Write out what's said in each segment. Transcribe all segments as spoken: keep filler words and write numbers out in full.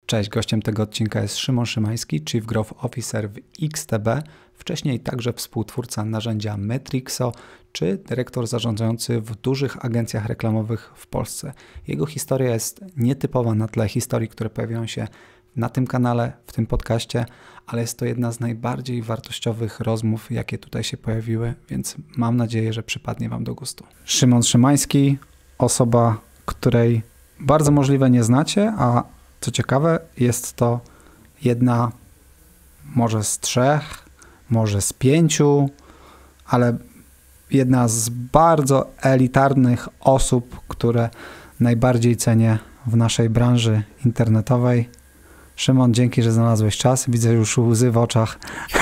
Cześć, gościem tego odcinka jest Szymon Szymański, Chief Growth Officer w X T B, wcześniej także współtwórca narzędzia Metrixo, czy dyrektor zarządzający w dużych agencjach reklamowych w Polsce. Jego historia jest nietypowa na tle historii, które pojawiają się na tym kanale, w tym podcaście, ale jest to jedna z najbardziej wartościowych rozmów, jakie tutaj się pojawiły, więc mam nadzieję, że przypadnie Wam do gustu. Szymon Szymański, osoba, której bardzo możliwe nie znacie, a co ciekawe, jest to jedna może z trzech, może z pięciu, ale jedna z bardzo elitarnych osób, które najbardziej cenię w naszej branży internetowej. Szymon, dzięki, że znalazłeś czas. Widzę już łzy w oczach.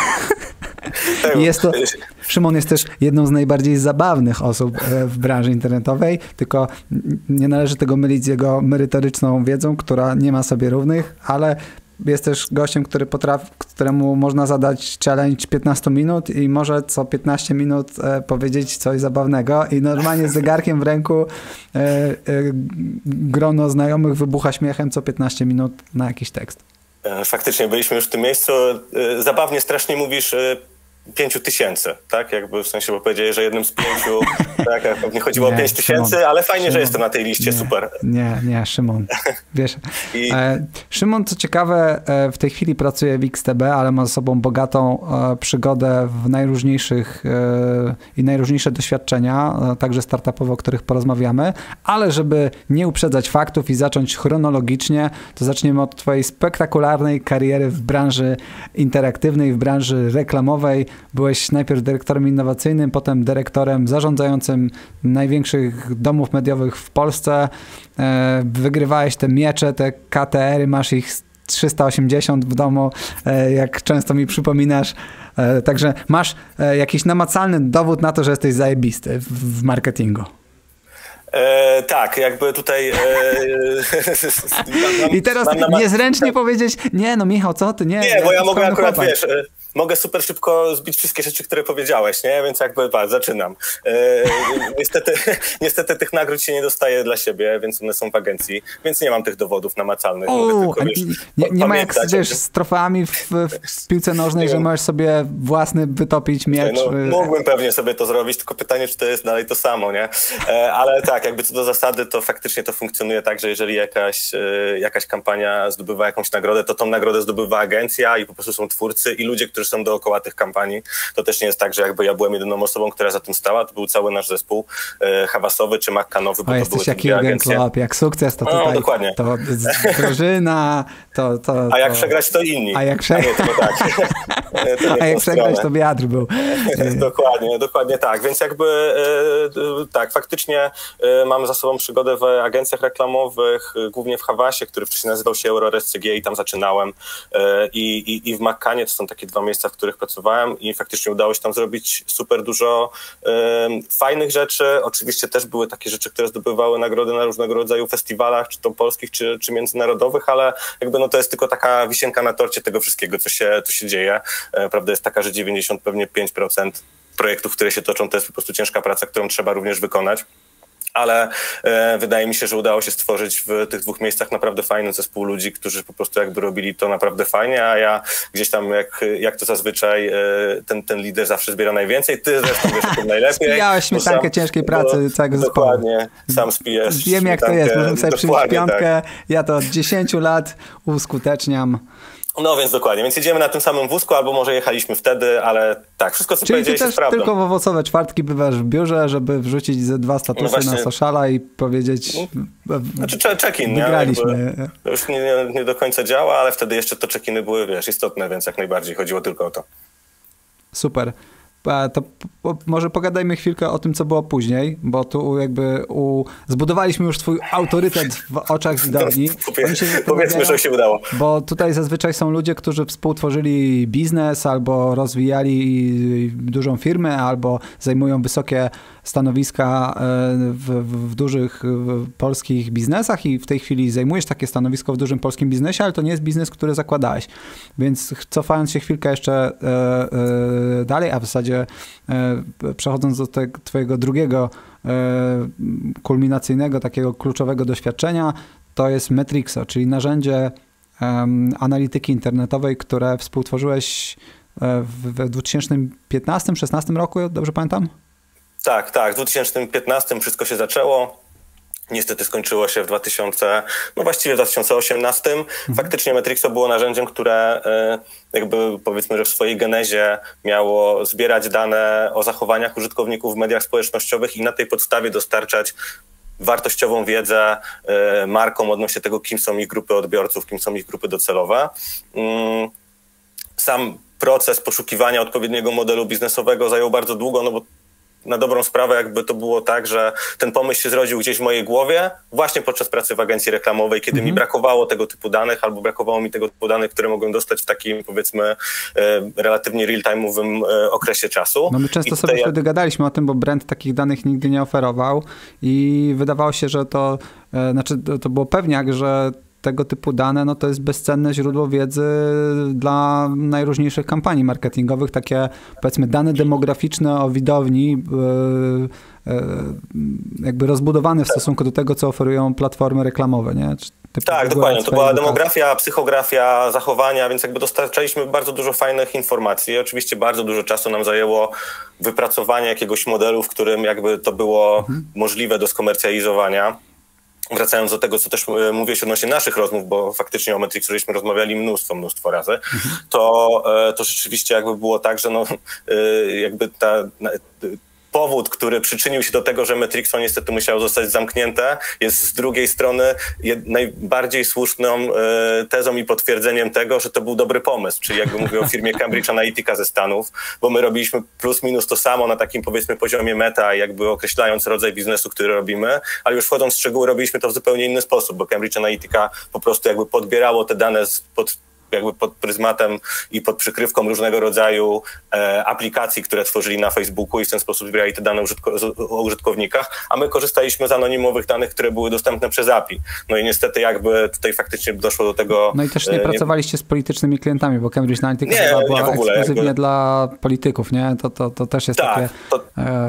I jest to, Szymon jest też jedną z najbardziej zabawnych osób w branży internetowej, tylko nie należy tego mylić z jego merytoryczną wiedzą, która nie ma sobie równych, ale jest też gościem, który potrafi, któremu można zadać challenge piętnaście minut i może co piętnaście minut e, powiedzieć coś zabawnego i normalnie z zegarkiem w ręku e, e, grono znajomych wybucha śmiechem co piętnaście minut na jakiś tekst. Faktycznie byliśmy już w tym miejscu. Zabawnie strasznie mówisz pięciu tysięcy, tak? Jakby w sensie, bo powiedzieli, że jednym z pięciu, tak? Nie chodziło nie, o pięć tysięcy, ale fajnie, Szymon, że jestem na tej liście, nie, super. Nie, nie, Szymon, wiesz, I... e, Szymon, co ciekawe, e, w tej chwili pracuje w X T B, ale ma za sobą bogatą e, przygodę w najróżniejszych e, i najróżniejsze doświadczenia, e, także startupowe, o których porozmawiamy, ale żeby nie uprzedzać faktów i zacząć chronologicznie, to zaczniemy od twojej spektakularnej kariery w branży interaktywnej, w branży reklamowej. Byłeś najpierw dyrektorem innowacyjnym, potem dyrektorem zarządzającym największych domów mediowych w Polsce. Wygrywałeś te miecze, te K T R-y, masz ich trzysta osiemdziesiąt w domu, jak często mi przypominasz. Także masz jakiś namacalny dowód na to, że jesteś zajebisty w marketingu. E, tak, jakby tutaj... E, mam, I teraz mam, mam, niezręcznie powiedzieć, nie no Michał, co ty, nie. Nie, bo ja mogę akurat, chłopak. wiesz... Mogę super szybko zbić wszystkie rzeczy, które powiedziałeś, nie? Więc jakby, patrz, zaczynam. E, niestety, niestety tych nagród się nie dostaje dla siebie, więc one są w agencji, więc nie mam tych dowodów namacalnych. O, tylko, wiesz, nie, nie ma jak wiesz, z trofeami w, w piłce nożnej, że możesz sobie własny wytopić miecz. No, mógłbym pewnie sobie to zrobić, tylko pytanie, czy to jest dalej to samo, nie? E, ale tak, jakby co do zasady, to faktycznie to funkcjonuje tak, że jeżeli jakaś, e, jakaś kampania zdobywa jakąś nagrodę, to tą nagrodę zdobywa agencja i po prostu są twórcy i ludzie, którzy są dookoła tych kampanii. To też nie jest tak, że jakby ja byłem jedyną osobą, która za tym stała, to był cały nasz zespół e, hawasowy czy makkanowy, bo o, to były jak Jurgen Klopp, jak sukces, to tutaj no, dokładnie. To drużyna, to, to... A jak to... przegrać, to inni. A jak, prze... A nie, to tak. to A jak przegrać, to wiatr był. dokładnie, dokładnie tak. Więc jakby e, tak, faktycznie e, mam za sobą przygodę w agencjach reklamowych, głównie w Hawasie, który wcześniej nazywał się Eurores C G i tam zaczynałem e, i, i, i w Makkanie, to są takie dwa miejsca, w których pracowałem i faktycznie udało się tam zrobić super dużo e, fajnych rzeczy. Oczywiście też były takie rzeczy, które zdobywały nagrody na różnego rodzaju festiwalach, czy to polskich, czy, czy międzynarodowych, ale jakby no to jest tylko taka wisienka na torcie tego wszystkiego, co się, co się dzieje. E, prawda jest taka, że dziewięćdziesiąt pewnie pięć procent projektów, które się toczą, to jest po prostu ciężka praca, którą trzeba również wykonać. Ale e, wydaje mi się, że udało się stworzyć w tych dwóch miejscach naprawdę fajny zespół ludzi, którzy po prostu jakby robili to naprawdę fajnie, a ja gdzieś tam, jak, jak to zazwyczaj, e, ten, ten lider zawsze zbiera najwięcej. Ty zresztą wiesz o tym najlepiej. Spijałeś śmietankę ciężkiej pracy bo, całego zespołu. Dokładnie, sam spijesz. Wiem jak to jest, możemy sobie przyjść piątkę, tak. Ja to od dziesięciu lat uskuteczniam. No więc dokładnie, więc jedziemy na tym samym wózku, albo może jechaliśmy wtedy, ale tak, wszystko co Czyli powiedziałeś jest prawdą. Czyli ty też tylko w owocowe czwartki bywasz w biurze, żeby wrzucić ze dwa statusy no właśnie, na sociala i powiedzieć... Znaczy check-in, nie? Jakby, to już nie, nie, nie do końca działa, ale wtedy jeszcze to check-iny były, wiesz, istotne, więc jak najbardziej chodziło tylko o to. Super. To po, może pogadajmy chwilkę o tym, co było później, bo tu jakby u, zbudowaliśmy już twój autorytet w oczach widowni. Powiedzmy, że się udało. Bo tutaj zazwyczaj są ludzie, którzy współtworzyli biznes albo rozwijali dużą firmę, albo zajmują wysokie stanowiska w, w, w dużych w polskich biznesach i w tej chwili zajmujesz takie stanowisko w dużym polskim biznesie, ale to nie jest biznes, który zakładałeś. Więc cofając się chwilkę jeszcze e, e, dalej, a w zasadzie e, przechodząc do te, twojego drugiego e, kulminacyjnego, takiego kluczowego doświadczenia, to jest Metrixo, czyli narzędzie um, analityki internetowej, które współtworzyłeś w, w dwa tysiące piętnastym do szesnastego roku, dobrze pamiętam? Tak, tak. W dwa tysiące piętnastym wszystko się zaczęło. Niestety skończyło się w dwa tysiące, no właściwie w dwa tysiące osiemnastym. Mhm. Faktycznie Metrixo było narzędziem, które jakby powiedzmy, że w swojej genezie miało zbierać dane o zachowaniach użytkowników w mediach społecznościowych i na tej podstawie dostarczać wartościową wiedzę markom odnośnie tego, kim są ich grupy odbiorców, kim są ich grupy docelowe. Sam proces poszukiwania odpowiedniego modelu biznesowego zajął bardzo długo, no bo na dobrą sprawę jakby to było tak, że ten pomysł się zrodził gdzieś w mojej głowie właśnie podczas pracy w agencji reklamowej, kiedy mhm. mi brakowało tego typu danych albo brakowało mi tego typu danych, które mogłem dostać w takim powiedzmy relatywnie real-time'owym okresie czasu. No my często sobie wtedy jak... gadaliśmy o tym, bo brand takich danych nigdy nie oferował i wydawało się, że to, znaczy to było pewniak, że tego typu dane, no to jest bezcenne źródło wiedzy dla najróżniejszych kampanii marketingowych, takie powiedzmy dane demograficzne o widowni, yy, yy, jakby rozbudowane w stosunku do tego, co oferują platformy reklamowe, nie? Typu tak, dokładnie. To była demografia, psychografia, zachowania, więc jakby dostarczaliśmy bardzo dużo fajnych informacji. Oczywiście bardzo dużo czasu nam zajęło wypracowanie jakiegoś modelu, w którym jakby to było mhm. możliwe do skomercjalizowania. Wracając do tego, co też mówiłeś odnośnie naszych rozmów, bo faktycznie o Metrixu żeśmy rozmawiali mnóstwo, mnóstwo razy, mhm. to, to rzeczywiście jakby było tak, że no, jakby ta... powód, który przyczynił się do tego, że Metrixo niestety musiało zostać zamknięte, jest z drugiej strony najbardziej słuszną tezą i potwierdzeniem tego, że to był dobry pomysł. Czyli jakby mówię o firmie Cambridge Analytica ze Stanów, bo my robiliśmy plus minus to samo na takim powiedzmy poziomie meta, jakby określając rodzaj biznesu, który robimy, ale już wchodząc w szczegóły robiliśmy to w zupełnie inny sposób, bo Cambridge Analytica po prostu jakby podbierało te dane pod jakby pod pryzmatem i pod przykrywką różnego rodzaju e, aplikacji, które tworzyli na Facebooku i w ten sposób zbierali te dane użytko- o użytkownikach, a my korzystaliśmy z anonimowych danych, które były dostępne przez A P I. No i niestety jakby tutaj faktycznie doszło do tego... No i też nie, e, nie... pracowaliście z politycznymi klientami, bo Cambridge Analytica nie, była nie w ogóle, ekskluzywnie jakby... dla polityków, nie? To, to, to też jest tak, takie to...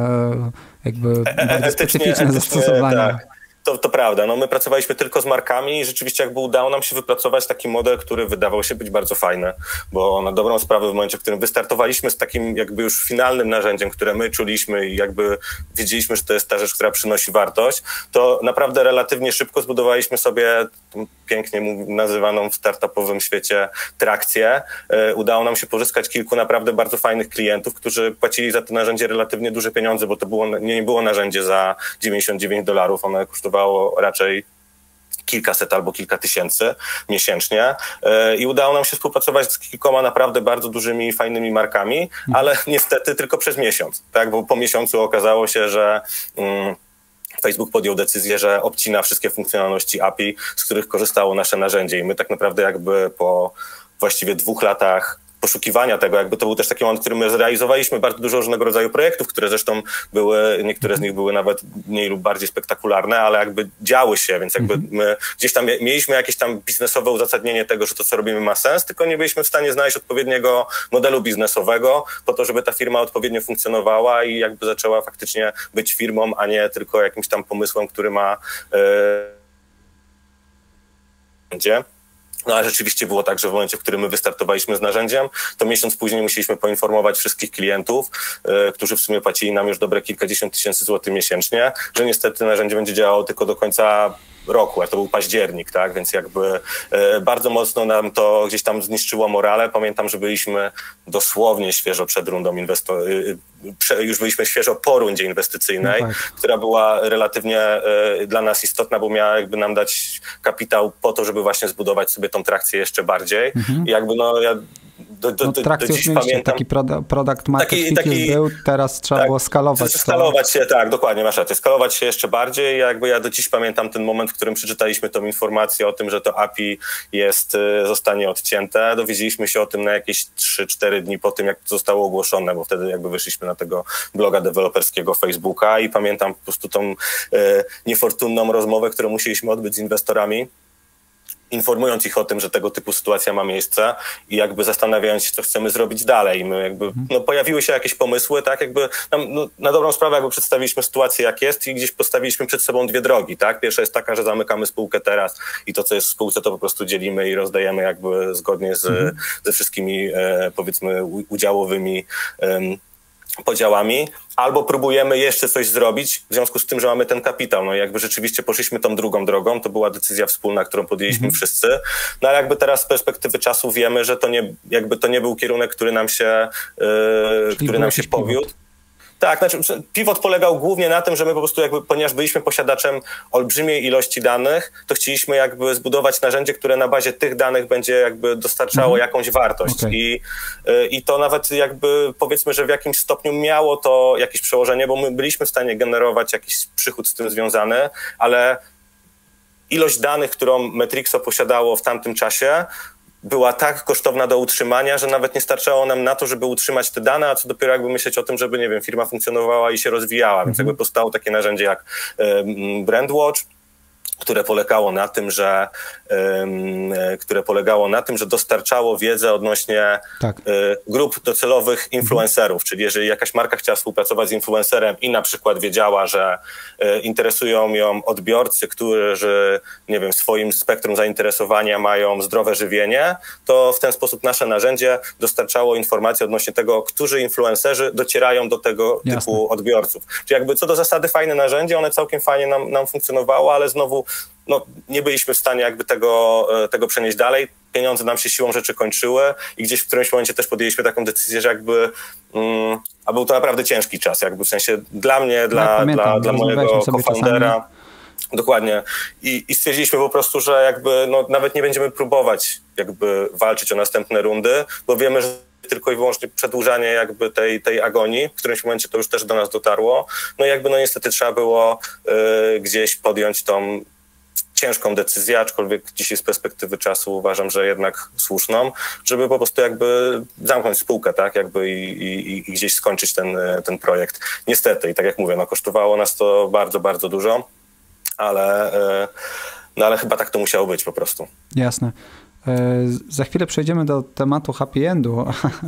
e, jakby bardzo specyficzne zastosowania. Tak. To, to prawda. No, my pracowaliśmy tylko z markami i rzeczywiście jakby udało nam się wypracować taki model, który wydawał się być bardzo fajny, bo na dobrą sprawę w momencie, w którym wystartowaliśmy z takim jakby już finalnym narzędziem, które my czuliśmy i jakby wiedzieliśmy, że to jest ta rzecz, która przynosi wartość, to naprawdę relatywnie szybko zbudowaliśmy sobie pięknie nazywaną w startupowym świecie trakcję. Udało nam się pozyskać kilku naprawdę bardzo fajnych klientów, którzy płacili za to narzędzie relatywnie duże pieniądze, bo to było, nie było narzędzie za dziewięćdziesiąt dziewięć dolarów, ono kosztowało raczej kilkaset albo kilka tysięcy miesięcznie i udało nam się współpracować z kilkoma naprawdę bardzo dużymi, fajnymi markami, ale niestety tylko przez miesiąc, tak? Bo po miesiącu okazało się, że um, Facebook podjął decyzję, że obcina wszystkie funkcjonalności A P I, z których korzystało nasze narzędzie i my tak naprawdę jakby po właściwie dwóch latach poszukiwania tego, jakby to był też taki moment, w którym my zrealizowaliśmy bardzo dużo różnego rodzaju projektów, które zresztą były, niektóre z nich były nawet mniej lub bardziej spektakularne, ale jakby działy się, więc jakby my gdzieś tam mieliśmy jakieś tam biznesowe uzasadnienie tego, że to, co robimy, ma sens, tylko nie byliśmy w stanie znaleźć odpowiedniego modelu biznesowego po to, żeby ta firma odpowiednio funkcjonowała i jakby zaczęła faktycznie być firmą, a nie tylko jakimś tam pomysłem, który ma będzie. No ale rzeczywiście było tak, że w momencie, w którym my wystartowaliśmy z narzędziem, to miesiąc później musieliśmy poinformować wszystkich klientów, yy, którzy w sumie płacili nam już dobre kilkadziesiąt tysięcy złotych miesięcznie, że niestety narzędzie będzie działało tylko do końca roku, a to był październik, tak, więc jakby e, bardzo mocno nam to gdzieś tam zniszczyło morale. Pamiętam, że byliśmy dosłownie świeżo przed rundą inwesto- e, już byliśmy świeżo po rundzie inwestycyjnej, no tak. która była relatywnie e, dla nas istotna, bo miała jakby nam dać kapitał po to, żeby właśnie zbudować sobie tą trakcję jeszcze bardziej. Mhm. I jakby no ja Do, do, no, do, trakcję do dziś pamiętam. Taki product market taki, fit taki, już był, teraz trzeba tak, było skalować. Skalować się, tak, dokładnie, masz rację. Skalować się jeszcze bardziej. Jakby ja do dziś pamiętam ten moment, w którym przeczytaliśmy tą informację o tym, że to A P I jest, zostanie odcięte. Dowiedzieliśmy się o tym na jakieś trzy cztery dni po tym, jak to zostało ogłoszone, bo wtedy jakby wyszliśmy na tego bloga deweloperskiego Facebooka i pamiętam po prostu tą e, niefortunną rozmowę, którą musieliśmy odbyć z inwestorami. informując ich o tym, że tego typu sytuacja ma miejsce i jakby zastanawiając się, co chcemy zrobić dalej. My jakby, no, pojawiły się jakieś pomysły, tak, jakby nam, no, na dobrą sprawę jakby przedstawiliśmy sytuację, jak jest i gdzieś postawiliśmy przed sobą dwie drogi, tak. Pierwsza jest taka, że zamykamy spółkę teraz i to, co jest w spółce, to po prostu dzielimy i rozdajemy jakby zgodnie z, mhm. ze wszystkimi, e, powiedzmy, udziałowymi e, podziałami, albo próbujemy jeszcze coś zrobić w związku z tym, że mamy ten kapitał. No i jakby rzeczywiście poszliśmy tą drugą drogą, to była decyzja wspólna, którą podjęliśmy mm-hmm. wszyscy. No ale jakby teraz z perspektywy czasu wiemy, że to nie, jakby to nie był kierunek, który nam się, yy, który nam się powiódł. Tak, znaczy pivot polegał głównie na tym, że my po prostu jakby, ponieważ byliśmy posiadaczem olbrzymiej ilości danych, to chcieliśmy jakby zbudować narzędzie, które na bazie tych danych będzie jakby dostarczało mhm. jakąś wartość. Okay. I, I to nawet jakby powiedzmy, że w jakimś stopniu miało to jakieś przełożenie, bo my byliśmy w stanie generować jakiś przychód z tym związany, ale ilość danych, którą Metrixo posiadało w tamtym czasie, była tak kosztowna do utrzymania, że nawet nie starczało nam na to, żeby utrzymać te dane, a co dopiero jakby myśleć o tym, żeby, nie wiem, firma funkcjonowała i się rozwijała. Więc jakby powstało takie narzędzie jak um, Brandwatch, które polegało na tym, że um, które polegało na tym, że dostarczało wiedzę odnośnie tak. y, grup docelowych influencerów, czyli jeżeli jakaś marka chciała współpracować z influencerem i na przykład wiedziała, że y, interesują ją odbiorcy, którzy, nie wiem, w swoim spektrum zainteresowania mają zdrowe żywienie, to w ten sposób nasze narzędzie dostarczało informacji odnośnie tego, którzy influencerzy docierają do tego Jasne. typu odbiorców. Czyli jakby co do zasady fajne narzędzie, one całkiem fajnie nam, nam funkcjonowało, ale znowu no, nie byliśmy w stanie jakby tego, tego przenieść dalej. Pieniądze nam się siłą rzeczy kończyły i gdzieś w którymś momencie też podjęliśmy taką decyzję, że jakby, mm, a był to naprawdę ciężki czas, jakby w sensie dla mnie, dla, ja pamiętam, dla, dla mojego co-foundera. Dokładnie. I, I stwierdziliśmy po prostu, że jakby no, nawet nie będziemy próbować jakby walczyć o następne rundy, bo wiemy, że tylko i wyłącznie przedłużanie jakby tej, tej agonii, w którymś momencie to już też do nas dotarło. No i jakby no niestety trzeba było y, gdzieś podjąć tą ciężką decyzję, aczkolwiek dzisiaj z perspektywy czasu uważam, że jednak słuszną, żeby po prostu jakby zamknąć spółkę, tak, jakby i, i, i gdzieś skończyć ten, ten projekt. Niestety, i tak jak mówię, no kosztowało nas to bardzo, bardzo dużo, ale, no ale chyba tak to musiało być po prostu. Jasne. Za chwilę przejdziemy do tematu happy endu,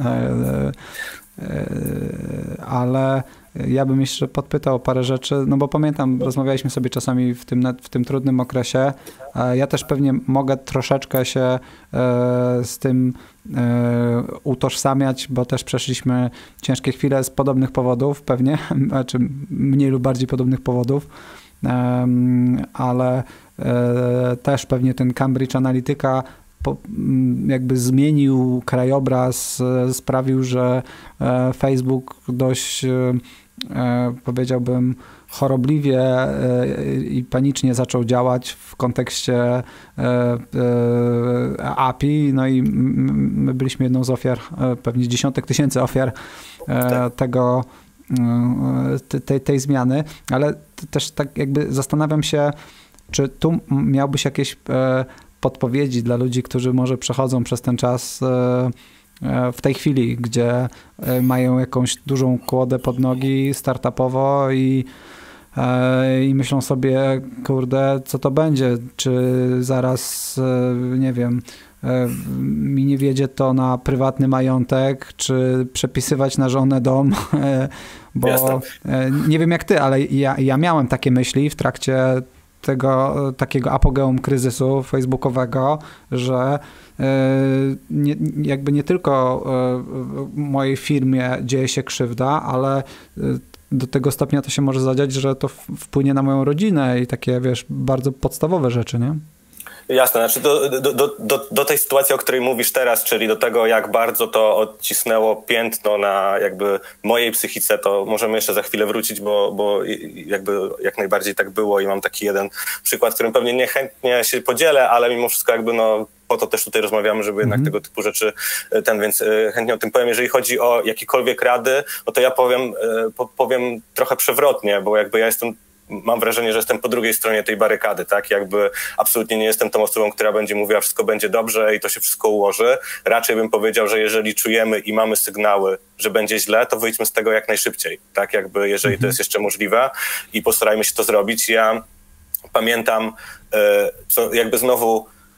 ale ja bym jeszcze podpytał o parę rzeczy, no bo pamiętam, rozmawialiśmy sobie czasami w tym, w tym trudnym okresie. Ja też pewnie mogę troszeczkę się z tym utożsamiać, bo też przeszliśmy ciężkie chwile z podobnych powodów pewnie, znaczy mniej lub bardziej podobnych powodów, ale też pewnie ten Cambridge Analytica Po, jakby zmienił krajobraz, sprawił, że Facebook dość, powiedziałbym, chorobliwie i panicznie zaczął działać w kontekście A P I, no i my byliśmy jedną z ofiar, pewnie dziesiątek tysięcy ofiar tego, tej, tej zmiany, ale też tak jakby zastanawiam się, czy tu miałbyś jakieś podpowiedzi dla ludzi, którzy może przechodzą przez ten czas w tej chwili, gdzie mają jakąś dużą kłodę pod nogi startupowo i, i myślą sobie, kurde, co to będzie? Czy zaraz, nie wiem, mi nie wiedzie to na prywatny majątek, czy przepisywać na żonę dom, bo Jasne. Nie wiem jak ty, ale ja, ja miałem takie myśli w trakcie tego takiego apogeum kryzysu facebookowego, że nie, jakby nie tylko mojej firmie dzieje się krzywda, ale do tego stopnia to się może zadziać, że to wpłynie na moją rodzinę i takie, wiesz, bardzo podstawowe rzeczy, nie? Jasne, znaczy do, do, do, do, do tej sytuacji, o której mówisz teraz, czyli do tego, jak bardzo to odcisnęło piętno na jakby mojej psychice, to możemy jeszcze za chwilę wrócić, bo, bo jakby jak najbardziej tak było i mam taki jeden przykład, którym pewnie niechętnie się podzielę, ale mimo wszystko jakby no po to też tutaj rozmawiamy, żeby jednak mm. tego typu rzeczy ten, więc chętnie o tym powiem. Jeżeli chodzi o jakiekolwiek rady, no to ja powiem, powiem trochę przewrotnie, bo jakby ja jestem mam wrażenie, że jestem po drugiej stronie tej barykady, tak? Jakby absolutnie nie jestem tą osobą, która będzie mówiła, wszystko będzie dobrze i to się wszystko ułoży. Raczej bym powiedział, że jeżeli czujemy i mamy sygnały, że będzie źle, to wyjdźmy z tego jak najszybciej, tak? Jakby jeżeli mhm. to jest jeszcze możliwe i postarajmy się to zrobić. Ja pamiętam, co jakby znowu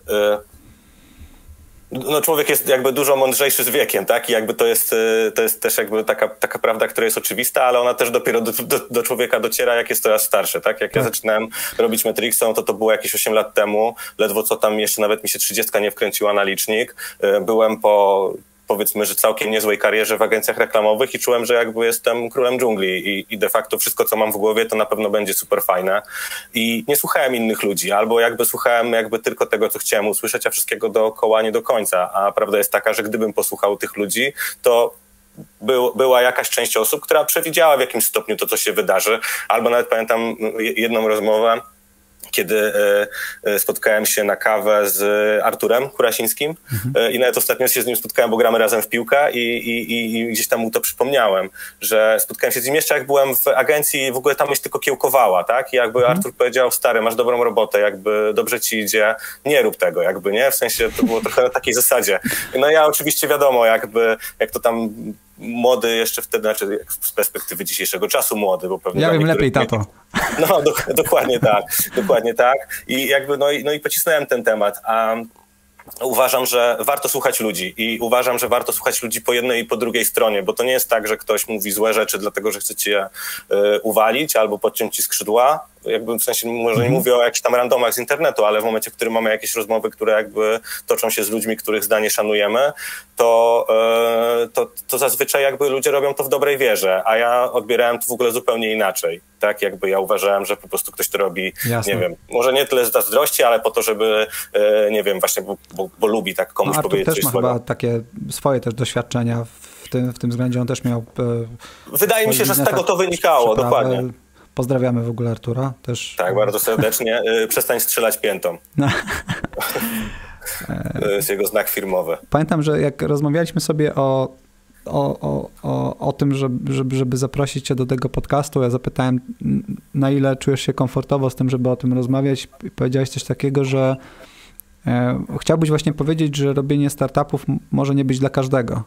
no człowiek jest jakby dużo mądrzejszy z wiekiem, tak? I jakby to jest, to jest też jakby taka, taka prawda, która jest oczywista, ale ona też dopiero do, do, do człowieka dociera, jak jest coraz starszy, tak? Jak tak. ja zaczynałem robić Metrixą, to to było jakieś osiem lat temu, ledwo co tam jeszcze nawet mi się trzydziestka nie wkręciła na licznik. Byłem po, powiedzmy, że całkiem niezłej karierze w agencjach reklamowych i czułem, że jakby jestem królem dżungli i, i de facto wszystko, co mam w głowie, to na pewno będzie super fajne. I nie słuchałem innych ludzi, albo jakby słuchałem jakby tylko tego, co chciałem usłyszeć, a wszystkiego dookoła nie do końca. A prawda jest taka, że gdybym posłuchał tych ludzi, to Był, była jakaś część osób, która przewidziała w jakimś stopniu to, co się wydarzy. Albo nawet pamiętam jedną rozmowę, kiedy e, spotkałem się na kawę z Arturem Kurasińskim mhm. e, i nawet ostatnio się z nim spotkałem, bo gramy razem w piłkę i, i, i gdzieś tam mu to przypomniałem, że spotkałem się z nim jeszcze jak byłem w agencji i w ogóle tam myśl tylko kiełkowała, tak? I jakby mhm. Artur powiedział, stary, masz dobrą robotę, jakby dobrze ci idzie, nie rób tego, jakby, nie? W sensie to było trochę na takiej zasadzie. No ja oczywiście wiadomo, jakby, jak to tam młody jeszcze wtedy, znaczy z perspektywy dzisiejszego czasu młody, bo pewnie... Ja wiem lepiej, tato. No, do, dokładnie tak, dokładnie tak. I jakby, no i, no i pocisnąłem ten temat, a uważam, że warto słuchać ludzi i uważam, że warto słuchać ludzi po jednej i po drugiej stronie, bo to nie jest tak, że ktoś mówi złe rzeczy dlatego, że chce cię y, uwalić albo podciąć ci skrzydła. Jakby w sensie może nie mówię o jakichś tam randomach z internetu, ale w momencie, w którym mamy jakieś rozmowy, które jakby toczą się z ludźmi, których zdanie szanujemy, to, y, to, to zazwyczaj jakby ludzie robią to w dobrej wierze, a ja odbierałem to w ogóle zupełnie inaczej. Tak, jakby ja uważałem, że po prostu ktoś to robi, Jasne. nie wiem, może nie tyle z zazdrości, ale po to, żeby, y, nie wiem, właśnie, bo, bo, bo lubi tak komuś no, powiedzieć też coś ma swojego. Chyba takie swoje też doświadczenia w tym, w tym względzie, on też miał... Y, Wydaje mi się, że z tego to wynikało, dokładnie. Pozdrawiamy w ogóle Artura też. Tak, bardzo serdecznie. Przestań strzelać piętą. No. To jest jego znak firmowy. Pamiętam, że jak rozmawialiśmy sobie o, o, o, o, o tym, żeby, żeby, żeby zaprosić cię do tego podcastu, ja zapytałem, na ile czujesz się komfortowo z tym, żeby o tym rozmawiać. I powiedziałeś coś takiego, że e, chciałbyś właśnie powiedzieć, że robienie startupów może nie być dla każdego.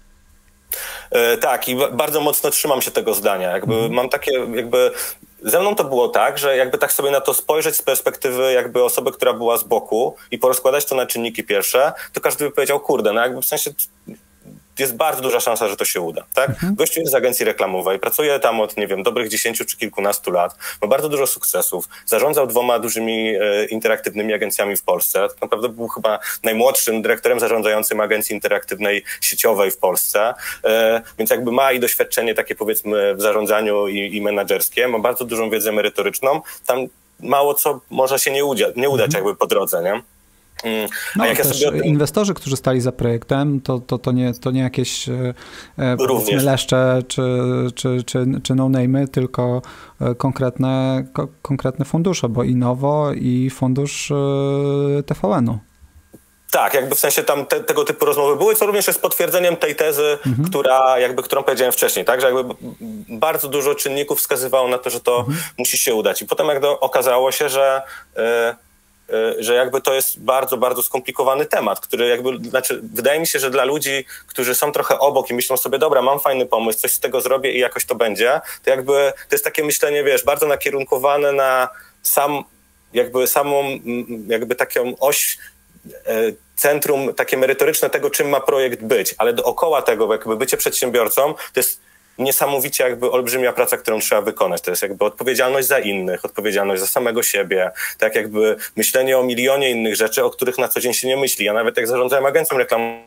Tak, i bardzo mocno trzymam się tego zdania. Jakby mm. mam takie, jakby ze mną to było tak, że jakby tak sobie na to spojrzeć z perspektywy jakby osoby, która była z boku i porozkładać to na czynniki pierwsze, to każdy by powiedział, kurde, no jakby w sensie jest bardzo duża szansa, że to się uda, tak? Mhm. Gościu jest z agencji reklamowej, pracuje tam od, nie wiem, dobrych dziesięciu czy kilkunastu lat, ma bardzo dużo sukcesów, zarządzał dwoma dużymi e, interaktywnymi agencjami w Polsce, tak naprawdę był chyba najmłodszym dyrektorem zarządzającym agencji interaktywnej sieciowej w Polsce, e, więc jakby ma i doświadczenie takie, powiedzmy, w zarządzaniu i, i menedżerskie, ma bardzo dużą wiedzę merytoryczną, tam mało co może się nie, uda, nie udać mhm. jakby po drodze, nie? Mm. No, A jak też ja sobie tym... inwestorzy, którzy stali za projektem, to, to, to, nie, to nie jakieś e, powiedzmy leszcze czy, czy, czy, czy no-name'y, tylko konkretne, ko, konkretne fundusze, bo i Nowo, i fundusz e, T V N-u. Tak, jakby w sensie tam te, tego typu rozmowy były, co również jest potwierdzeniem tej tezy, mhm. która, jakby, którą powiedziałem wcześniej, tak, że jakby bardzo dużo czynników wskazywało na to, że to mhm. musi się udać. I potem jakby okazało się, że e, że jakby to jest bardzo, bardzo skomplikowany temat, który jakby, znaczy wydaje mi się, że dla ludzi, którzy są trochę obok i myślą sobie, dobra, mam fajny pomysł, coś z tego zrobię i jakoś to będzie, to jakby to jest takie myślenie, wiesz, bardzo nakierunkowane na sam, jakby samą, jakby taką oś, centrum takie merytoryczne tego, czym ma projekt być, ale dookoła tego, jakby bycie przedsiębiorcą, to jest niesamowicie jakby olbrzymia praca, którą trzeba wykonać. To jest jakby odpowiedzialność za innych, odpowiedzialność za samego siebie, tak jakby myślenie o milionie innych rzeczy, o których na co dzień się nie myśli. Ja nawet jak zarządzałem agencją reklamową,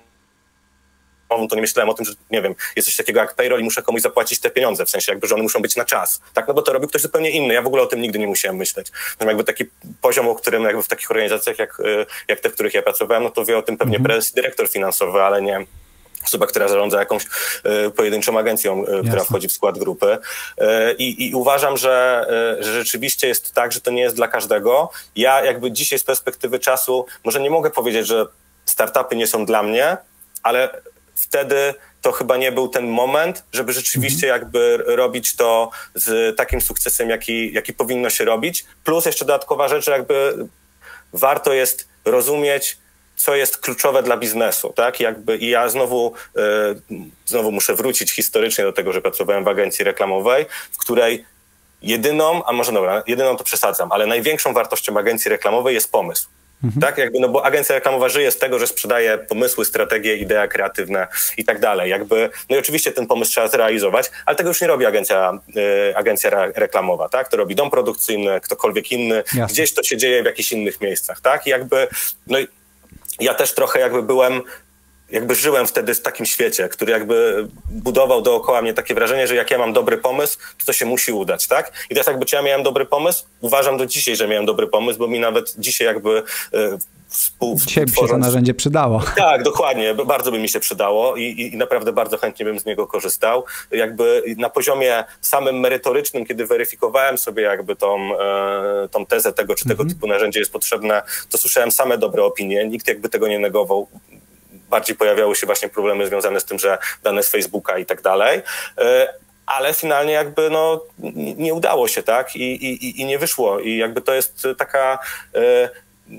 to nie myślałem o tym, że nie wiem, jest coś takiego jak payroll i muszę komuś zapłacić te pieniądze, w sensie jakby, że one muszą być na czas. Tak, no bo to robił ktoś zupełnie inny. Ja w ogóle o tym nigdy nie musiałem myśleć. Jakby taki poziom, o którym jakby w takich organizacjach jak, jak te, w których ja pracowałem, no to wie o tym pewnie prezes i dyrektor finansowy, ale nie osoba, która zarządza jakąś y, pojedynczą agencją, y, która wchodzi w skład grupy. Y, i, I uważam, że, y, że rzeczywiście jest tak, że to nie jest dla każdego. Ja jakby dzisiaj z perspektywy czasu może nie mogę powiedzieć, że startupy nie są dla mnie, ale wtedy to chyba nie był ten moment, żeby rzeczywiście mhm. jakby robić to z takim sukcesem, jaki, jaki powinno się robić. Plus jeszcze dodatkowa rzecz, że jakby warto jest rozumieć, co jest kluczowe dla biznesu, tak? Jakby, i ja znowu, yy, znowu muszę wrócić historycznie do tego, że pracowałem w agencji reklamowej, w której jedyną, a może dobra, jedyną to przesadzam, ale największą wartością agencji reklamowej jest pomysł. Mhm. Tak, jakby, no bo agencja reklamowa żyje z tego, że sprzedaje pomysły, strategie, idee kreatywne i tak dalej. Jakby, no i oczywiście ten pomysł trzeba zrealizować, ale tego już nie robi agencja, y, agencja re reklamowa, tak? To robi dom produkcyjny, ktokolwiek inny. Jasne. Gdzieś to się dzieje w jakichś innych miejscach, tak? I jakby, no i ja też trochę jakby byłem, jakby żyłem wtedy w takim świecie, który jakby budował dookoła mnie takie wrażenie, że jak ja mam dobry pomysł, to to się musi udać, tak? I teraz jakby, czy ja miałem dobry pomysł? Uważam do dzisiaj, że miałem dobry pomysł, bo mi nawet dzisiaj jakby y, współ... Dzisiaj by się to narzędzie przydało. Tak, dokładnie. Bardzo by mi się przydało i, i, i naprawdę bardzo chętnie bym z niego korzystał. Jakby na poziomie samym merytorycznym, kiedy weryfikowałem sobie jakby tą, e, tą tezę tego, czy tego mm-hmm. typu narzędzie jest potrzebne, to słyszałem same dobre opinie. Nikt jakby tego nie negował. Bardziej pojawiały się właśnie problemy związane z tym, że dane z Facebooka i tak dalej. Ale finalnie jakby no nie udało się, tak? I, i, i nie wyszło. I jakby to jest taka... E,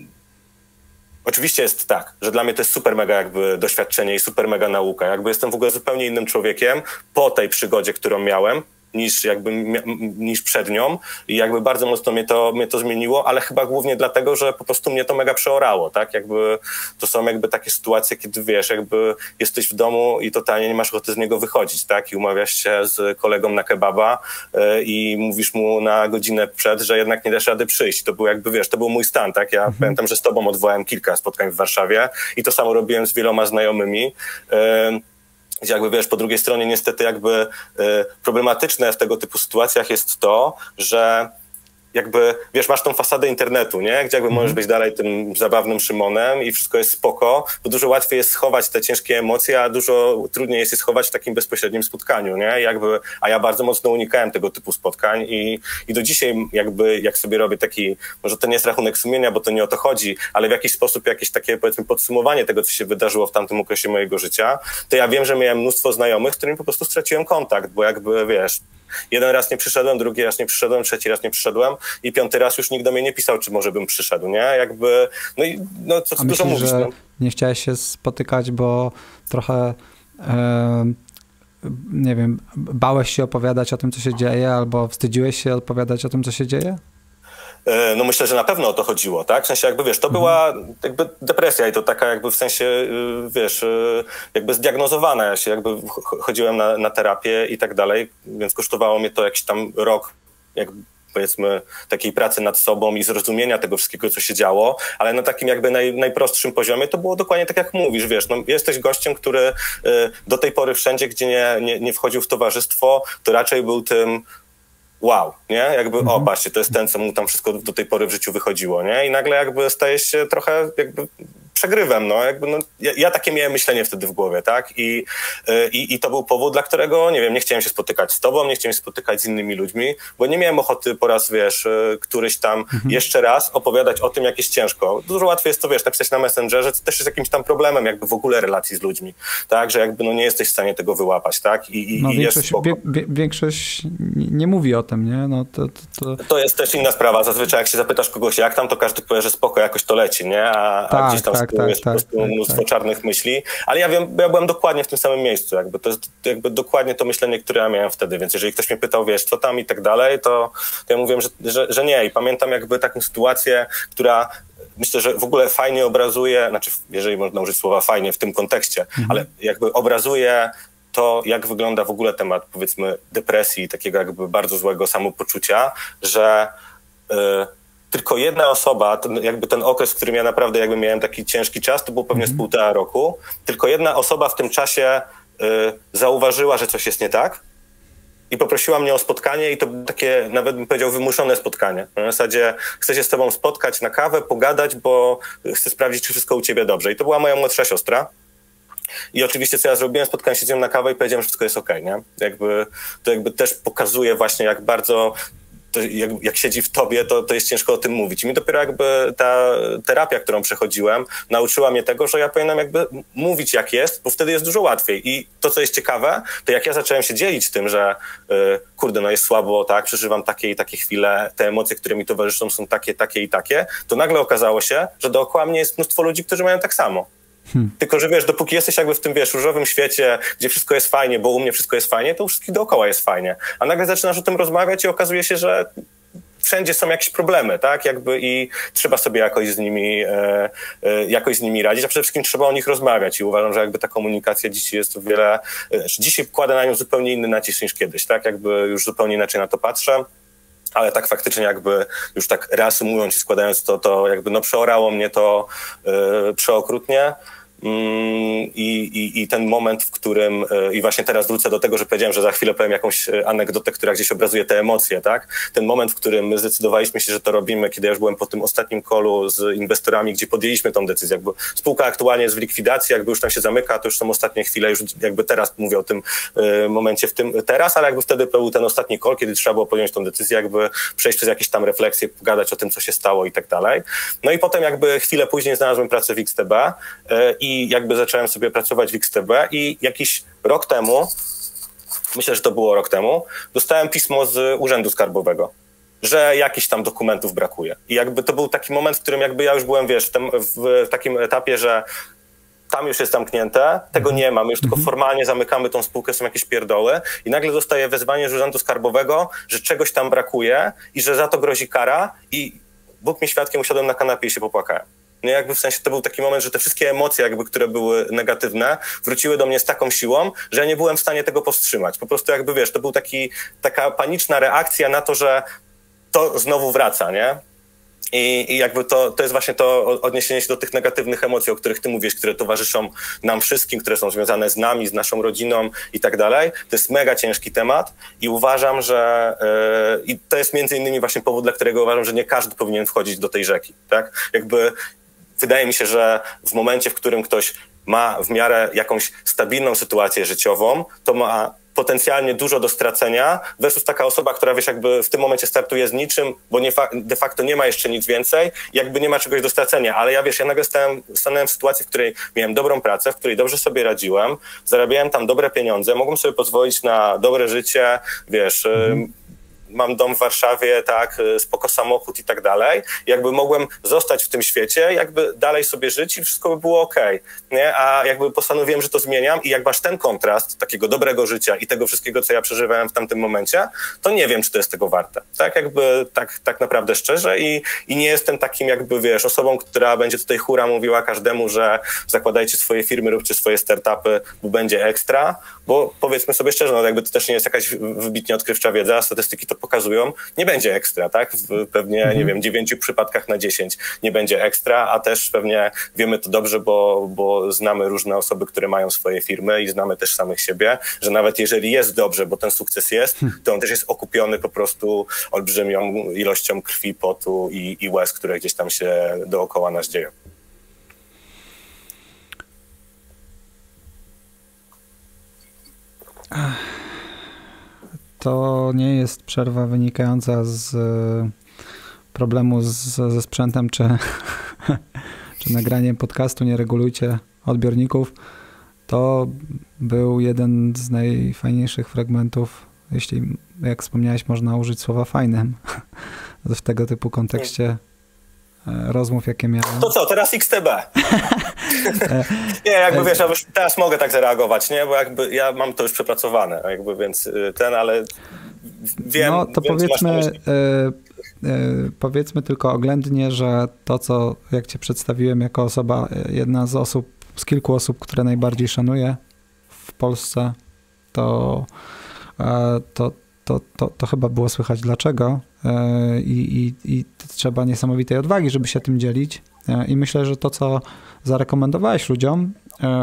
oczywiście jest tak, że dla mnie to jest super mega jakby doświadczenie i super mega nauka. Jakby jestem w ogóle zupełnie innym człowiekiem po tej przygodzie, którą miałem, niż jakby niż przed nią i jakby bardzo mocno mnie to, mnie to zmieniło, ale chyba głównie dlatego, że po prostu mnie to mega przeorało, tak? Jakby to są jakby takie sytuacje, kiedy wiesz, jakby jesteś w domu i totalnie nie masz ochoty z niego wychodzić, tak? I umawiasz się z kolegą na kebaba yy, i mówisz mu na godzinę przed, że jednak nie dasz rady przyjść. To był jakby, wiesz, to był mój stan, tak? Ja mhm. pamiętam, że z tobą odwołałem kilka spotkań w Warszawie i to samo robiłem z wieloma znajomymi. Yy, Gdzie jakby, wiesz, po drugiej stronie niestety jakby y, problematyczne w tego typu sytuacjach jest to, że jakby, wiesz, masz tą fasadę internetu, nie? Gdzie jakby mm. możesz być dalej tym zabawnym Szymonem i wszystko jest spoko, bo dużo łatwiej jest schować te ciężkie emocje, a dużo trudniej jest je schować w takim bezpośrednim spotkaniu, nie? Jakby, a ja bardzo mocno unikałem tego typu spotkań i, i do dzisiaj jakby, jak sobie robię taki, może to nie jest rachunek sumienia, bo to nie o to chodzi, ale w jakiś sposób jakieś takie, powiedzmy, podsumowanie tego, co się wydarzyło w tamtym okresie mojego życia, to ja wiem, że miałem mnóstwo znajomych, z którymi po prostu straciłem kontakt, bo jakby, wiesz, jeden raz nie przyszedłem, drugi raz nie przyszedłem, trzeci raz nie przyszedłem i piąty raz już nikt do mnie nie pisał, czy może bym przyszedł, nie? Jakby, no i no co tu dużo mówić. Że no. nie chciałeś się spotykać, bo trochę e, nie wiem, bałeś się opowiadać o tym, co się dzieje, albo wstydziłeś się opowiadać o tym, co się dzieje? No myślę, że na pewno o to chodziło, tak? W sensie jakby, wiesz, to mhm. była jakby depresja i to taka jakby w sensie, wiesz, jakby zdiagnozowana. Ja się jakby chodziłem na, na terapię i tak dalej, więc kosztowało mnie to jakiś tam rok, jakby powiedzmy takiej pracy nad sobą i zrozumienia tego wszystkiego, co się działo, ale na takim jakby naj, najprostszym poziomie to było dokładnie tak, jak mówisz, wiesz, no jesteś gościem, który y, do tej pory wszędzie, gdzie nie, nie, nie wchodził w towarzystwo, to raczej był tym wow, nie? Jakby, mhm. o, patrzcie, to jest ten, co mu tam wszystko do tej pory w życiu wychodziło, nie? I nagle jakby stajesz się trochę jakby przegrywem, no. Jakby, no ja, ja takie miałem myślenie wtedy w głowie, tak? I, i, I to był powód, dla którego, nie wiem, nie chciałem się spotykać z tobą, nie chciałem się spotykać z innymi ludźmi, bo nie miałem ochoty po raz, wiesz, któryś tam mhm. jeszcze raz opowiadać o tym, jak jest ciężko. Dużo łatwiej jest to, wiesz, napisać na Messengerze, co też jest jakimś tam problemem jakby w ogóle relacji z ludźmi, tak? Że jakby, no nie jesteś w stanie tego wyłapać, tak? I, i, no, i większość, jest spoko. Wie, większość nie mówi o tym, nie? No to, to, to... to jest też inna sprawa. Zazwyczaj jak się zapytasz kogoś, jak tam, to każdy powie, że spoko, jakoś to leci, nie? A, tak, a gdzieś tam tak, jest tak, po prostu tak, mnóstwo tak. czarnych myśli. Ale ja wiem, ja byłem dokładnie w tym samym miejscu. Jakby to jest jakby dokładnie to myślenie, które ja miałem wtedy. Więc jeżeli ktoś mnie pytał, wiesz, co tam i tak dalej, to, to ja mówiłem, że, że, że nie. I pamiętam jakby taką sytuację, która myślę, że w ogóle fajnie obrazuje, znaczy jeżeli można użyć słowa fajnie w tym kontekście, mhm. ale jakby obrazuje to, jak wygląda w ogóle temat, powiedzmy, depresji, takiego jakby bardzo złego samopoczucia, że y, tylko jedna osoba, ten, jakby ten okres, w którym ja naprawdę jakby miałem taki ciężki czas, to było pewnie mm-hmm. z półtora roku, tylko jedna osoba w tym czasie y, zauważyła, że coś jest nie tak i poprosiła mnie o spotkanie i to było takie, nawet bym powiedział, wymuszone spotkanie. Na zasadzie chcę się z tobą spotkać na kawę, pogadać, bo chcę sprawdzić, czy wszystko u ciebie dobrze. I to była moja młodsza siostra. I oczywiście, co ja zrobiłem, spotkałem się z nią na kawę i powiedziałem, że wszystko jest okej, nie? Jakby, to jakby też pokazuje właśnie, jak bardzo, to jak, jak siedzi w tobie, to, to jest ciężko o tym mówić. I mi dopiero jakby ta terapia, którą przechodziłem, nauczyła mnie tego, że ja powinienem jakby mówić, jak jest, bo wtedy jest dużo łatwiej. I to, co jest ciekawe, to jak ja zacząłem się dzielić tym, że yy, kurde, no jest słabo, tak, przeżywam takie i takie chwile, te emocje, które mi towarzyszą, są takie, takie i takie, to nagle okazało się, że dookoła mnie jest mnóstwo ludzi, którzy mają tak samo. Hmm. Tylko, że wiesz, dopóki jesteś jakby w tym, wiesz, różowym świecie, gdzie wszystko jest fajnie, bo u mnie wszystko jest fajnie, to u wszystkich dookoła jest fajnie. A nagle zaczynasz o tym rozmawiać i okazuje się, że wszędzie są jakieś problemy, tak, jakby i trzeba sobie jakoś z nimi, e, e, jakoś z nimi radzić, a przede wszystkim trzeba o nich rozmawiać i uważam, że jakby ta komunikacja dzisiaj jest o wiele, e, dzisiaj kładę na nią zupełnie inny nacisk niż kiedyś, tak, jakby już zupełnie inaczej na to patrzę. Ale tak faktycznie jakby już tak reasumując i składając to, to jakby no przeorało mnie to yy, przeokrutnie. I, i, i ten moment, w którym, i właśnie teraz wrócę do tego, że powiedziałem, że za chwilę powiem jakąś anegdotę, która gdzieś obrazuje te emocje, tak? Ten moment, w którym my zdecydowaliśmy się, że to robimy, kiedy ja już byłem po tym ostatnim callu z inwestorami, gdzie podjęliśmy tą decyzję, jakby spółka aktualnie jest w likwidacji, jakby już tam się zamyka, to już są ostatnie chwile, już jakby teraz mówię o tym momencie w tym teraz, ale jakby wtedy był ten ostatni call, kiedy trzeba było podjąć tą decyzję, jakby przejść przez jakieś tam refleksje, pogadać o tym, co się stało i tak dalej. No i potem jakby chwilę później znalazłem pracę w X T B i I jakby zacząłem sobie pracować w X T B i jakiś rok temu, myślę, że to było rok temu, dostałem pismo z Urzędu Skarbowego, że jakichś tam dokumentów brakuje. I jakby to był taki moment, w którym jakby ja już byłem, wiesz, w, tym, w, w takim etapie, że tam już jest zamknięte, tego nie ma, my już tylko formalnie zamykamy tą spółkę, są jakieś pierdoły i nagle dostaję wezwanie z Urzędu Skarbowego, że czegoś tam brakuje i że za to grozi kara i Bóg mi świadkiem, usiadłem na kanapie i się popłakałem. Nie, jakby w sensie to był taki moment, że te wszystkie emocje, jakby, które były negatywne, wróciły do mnie z taką siłą, że ja nie byłem w stanie tego powstrzymać. Po prostu jakby, wiesz, to był taki, taka paniczna reakcja na to, że to znowu wraca, nie? I, i jakby to, to jest właśnie to odniesienie się do tych negatywnych emocji, o których ty mówisz, które towarzyszą nam wszystkim, które są związane z nami, z naszą rodziną i tak dalej. To jest mega ciężki temat i uważam, że yy, i to jest między innymi właśnie powód, dla którego uważam, że nie każdy powinien wchodzić do tej rzeki, tak? Jakby wydaje mi się, że w momencie, w którym ktoś ma w miarę jakąś stabilną sytuację życiową, to ma potencjalnie dużo do stracenia versus taka osoba, która, wiesz, jakby w tym momencie startuje z niczym, bo nie fa- de facto nie ma jeszcze nic więcej, jakby nie ma czegoś do stracenia. Ale ja, wiesz, ja nagle stałem, stanąłem w sytuacji, w której miałem dobrą pracę, w której dobrze sobie radziłem, zarabiałem tam dobre pieniądze, mogłem sobie pozwolić na dobre życie, wiesz, mhm. mam dom w Warszawie, tak, spoko samochód i tak dalej. Jakby mogłem zostać w tym świecie, jakby dalej sobie żyć i wszystko by było okej, nie? A jakby postanowiłem, że to zmieniam i jak masz ten kontrast takiego dobrego życia i tego wszystkiego, co ja przeżywałem w tamtym momencie, to nie wiem, czy to jest tego warte. Tak jakby, tak, tak naprawdę szczerze i, i nie jestem takim jakby, wiesz, osobą, która będzie tutaj hura mówiła każdemu, że zakładajcie swoje firmy, róbcie swoje startupy, bo będzie ekstra, bo powiedzmy sobie szczerze, no jakby to też nie jest jakaś wybitnie odkrywcza wiedza, statystyki to pokazują, nie będzie ekstra, tak? W pewnie, mhm. nie wiem, dziewięciu przypadkach na dziesięć nie będzie ekstra, a też pewnie wiemy to dobrze, bo, bo znamy różne osoby, które mają swoje firmy i znamy też samych siebie, że nawet jeżeli jest dobrze, bo ten sukces jest, to on też jest okupiony po prostu olbrzymią ilością krwi, potu i, i łez, które gdzieś tam się dookoła nas dzieją. To nie jest przerwa wynikająca z problemu z, ze sprzętem, czy, czy nagraniem podcastu. Nie regulujcie odbiorników. To był jeden z najfajniejszych fragmentów, jeśli, jak wspomniałeś, można użyć słowa fajnym w tego typu kontekście rozmów, jakie miałem. To co, teraz X T B. Nie, jakby wiesz, ja już teraz mogę tak zareagować, nie? Bo jakby ja mam to już przepracowane, jakby, więc ten, ale wiem... No to wiem, powiedzmy, y, y, powiedzmy tylko oględnie, że to, co jak cię przedstawiłem jako osoba, jedna z osób, z kilku osób, które najbardziej szanuję w Polsce, to, y, to, to, to, to chyba było słychać dlaczego. I, i, i trzeba niesamowitej odwagi, żeby się tym dzielić. I myślę, że to, co zarekomendowałeś ludziom,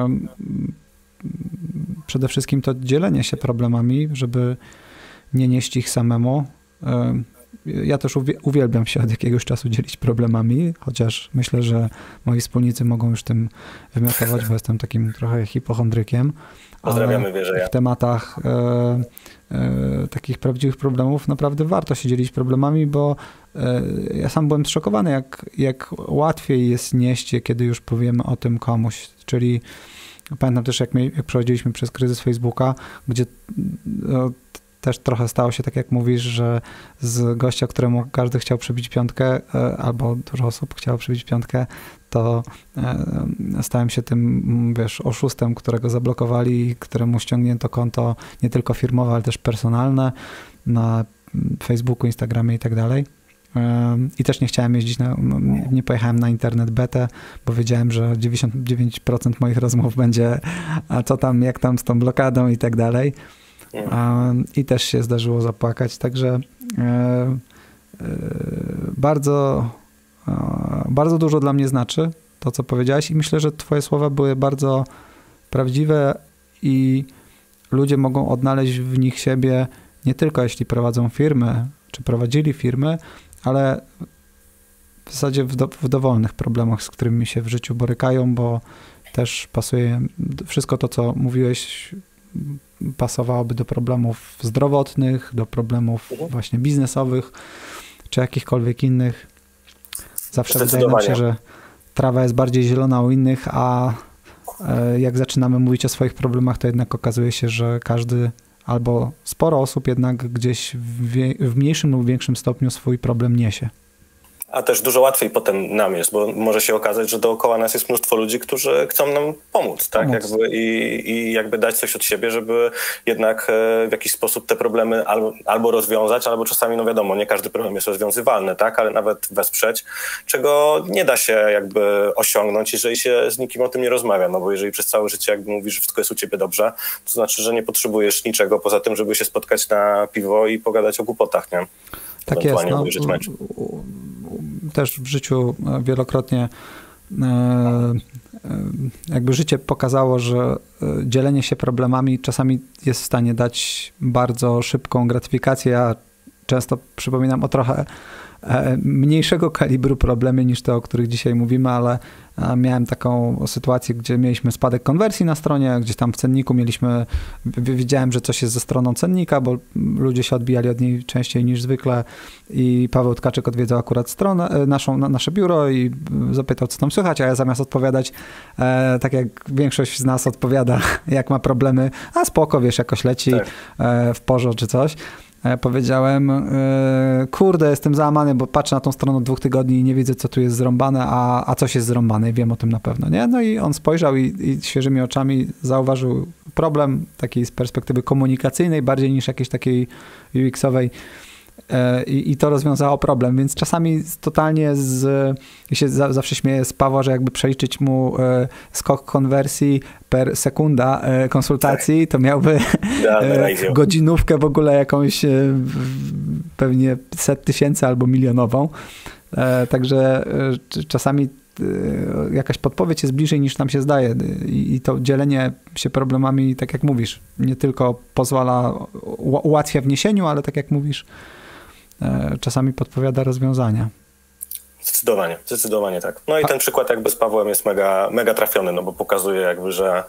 przede wszystkim to dzielenie się problemami, żeby nie nieść ich samemu. Ja też uwielbiam się od jakiegoś czasu dzielić problemami, chociaż myślę, że moi wspólnicy mogą już tym wymiotować, bo jestem takim trochę hipochondrykiem. Pozdrawiamy Wierzeja. W tematach e, e, takich prawdziwych problemów naprawdę warto się dzielić problemami, bo e, ja sam byłem zszokowany, jak, jak łatwiej jest nieść je, kiedy już powiemy o tym komuś. Czyli pamiętam też, jak, my, jak przechodziliśmy przez kryzys Facebooka, gdzie no, też trochę stało się tak, jak mówisz, że z gościa, któremu każdy chciał przybić piątkę, albo dużo osób chciało przybić piątkę, to stałem się tym, wiesz, oszustem, którego zablokowali, któremu ściągnięto konto nie tylko firmowe, ale też personalne na Facebooku, Instagramie i tak dalej. i też nie chciałem jeździć, na, nie pojechałem na internet betę, bo wiedziałem, że dziewięćdziesiąt dziewięć procent moich rozmów będzie a co tam, jak tam z tą blokadą i tak dalej. I też się zdarzyło zapłakać, także bardzo, bardzo dużo dla mnie znaczy to, co powiedziałeś i myślę, że twoje słowa były bardzo prawdziwe i ludzie mogą odnaleźć w nich siebie nie tylko jeśli prowadzą firmy, czy prowadzili firmy, ale w zasadzie w, do, w dowolnych problemach, z którymi się w życiu borykają, bo też pasuje wszystko to, co mówiłeś, pasowałoby do problemów zdrowotnych, do problemów właśnie biznesowych, czy jakichkolwiek innych. Zawsze wydaje nam się, że trawa jest bardziej zielona u innych, a jak zaczynamy mówić o swoich problemach, to jednak okazuje się, że każdy albo sporo osób jednak gdzieś w, wie, w mniejszym lub większym stopniu swój problem niesie. A też dużo łatwiej potem nam jest, bo może się okazać, że dookoła nas jest mnóstwo ludzi, którzy chcą nam pomóc, tak? Pomóc. Jakby i, i jakby dać coś od siebie, żeby jednak w jakiś sposób te problemy albo, albo rozwiązać, albo czasami, no wiadomo, nie każdy problem jest rozwiązywalny, tak? Ale nawet wesprzeć, czego nie da się jakby osiągnąć, jeżeli się z nikim o tym nie rozmawia, no bo jeżeli przez całe życie jakby mówisz, że wszystko jest u ciebie dobrze, to znaczy, że nie potrzebujesz niczego poza tym, żeby się spotkać na piwo i pogadać o głupotach, nie? Tak jest. No, też w życiu wielokrotnie jakby życie pokazało, że dzielenie się problemami czasami jest w stanie dać bardzo szybką gratyfikację. Ja często przypominam o trochę mniejszego kalibru problemy niż te, o których dzisiaj mówimy, ale miałem taką sytuację, gdzie mieliśmy spadek konwersji na stronie, gdzieś tam w cenniku mieliśmy, wiedziałem, że coś jest ze stroną cennika, bo ludzie się odbijali od niej częściej niż zwykle i Paweł Tkaczyk odwiedzał akurat stronę, naszą, nasze biuro i zapytał, co tam słychać, a ja zamiast odpowiadać, e, tak jak większość z nas odpowiada, jak ma problemy, a spoko, wiesz, jakoś leci tak. e, w porze czy coś. Powiedziałem, kurde, jestem załamany, bo patrzę na tą stronę od dwóch tygodni i nie widzę, co tu jest zrąbane, a, a coś jest zrąbane i wiem o tym na pewno, nie? No i on spojrzał i, i świeżymi oczami zauważył problem takiej z perspektywy komunikacyjnej, bardziej niż jakiejś takiej U X-owej i, i to rozwiązało problem, więc czasami totalnie z, i się za, zawsze śmieję z Pawła, że jakby przeliczyć mu e, skok konwersji per sekunda e, konsultacji, to miałby e, godzinówkę w ogóle jakąś e, pewnie set tysięcy albo milionową. E, także e, czasami e, jakaś podpowiedź jest bliżej niż nam się zdaje I, i to dzielenie się problemami, tak jak mówisz, nie tylko pozwala, ułatwia w niesieniu, ale tak jak mówisz, czasami podpowiada rozwiązania. Zdecydowanie, zdecydowanie tak. No i ten przykład jakby z Pawłem jest mega, mega trafiony, no bo pokazuje jakby, że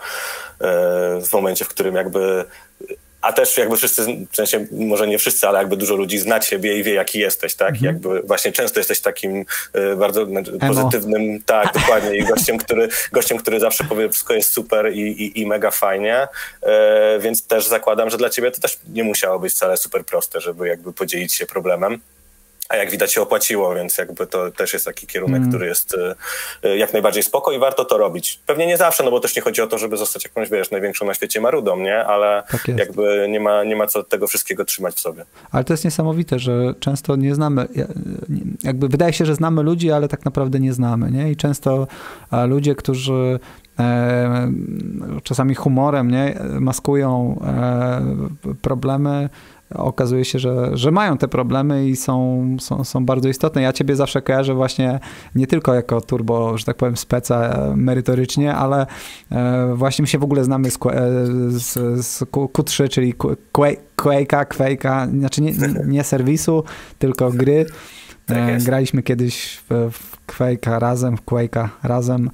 w momencie, w którym jakby, a też jakby wszyscy, w sensie może nie wszyscy, ale jakby dużo ludzi zna ciebie i wie, jaki jesteś, tak? Mhm. Jakby właśnie często jesteś takim bardzo pozytywnym, tak, dokładnie, i gościem, który, gościem, który zawsze powie, wszystko jest super i, i, i mega fajnie, więc też zakładam, że dla ciebie to też nie musiało być wcale super proste, żeby jakby podzielić się problemem. A jak widać się opłaciło, więc jakby to też jest taki kierunek, mm. który jest jak najbardziej spoko i warto to robić. Pewnie nie zawsze, no bo też nie chodzi o to, żeby zostać jakąś, wiesz, największą na świecie marudą, nie? Ale tak jakby nie ma, nie ma co tego wszystkiego trzymać w sobie. Ale to jest niesamowite, że często nie znamy, jakby wydaje się, że znamy ludzi, ale tak naprawdę nie znamy, nie? I często ludzie, którzy e, czasami humorem, nie? Maskują e, problemy, okazuje się, że, że mają te problemy i są, są, są bardzo istotne. Ja ciebie zawsze kojarzę właśnie nie tylko jako turbo, że tak powiem, speca merytorycznie, ale właśnie my się w ogóle znamy z, z, z Q trzy, czyli Quake'a, Quake'a, znaczy nie, nie serwisu, tylko gry. Tak graliśmy kiedyś w, w Quake'a razem, w Quake'a razem.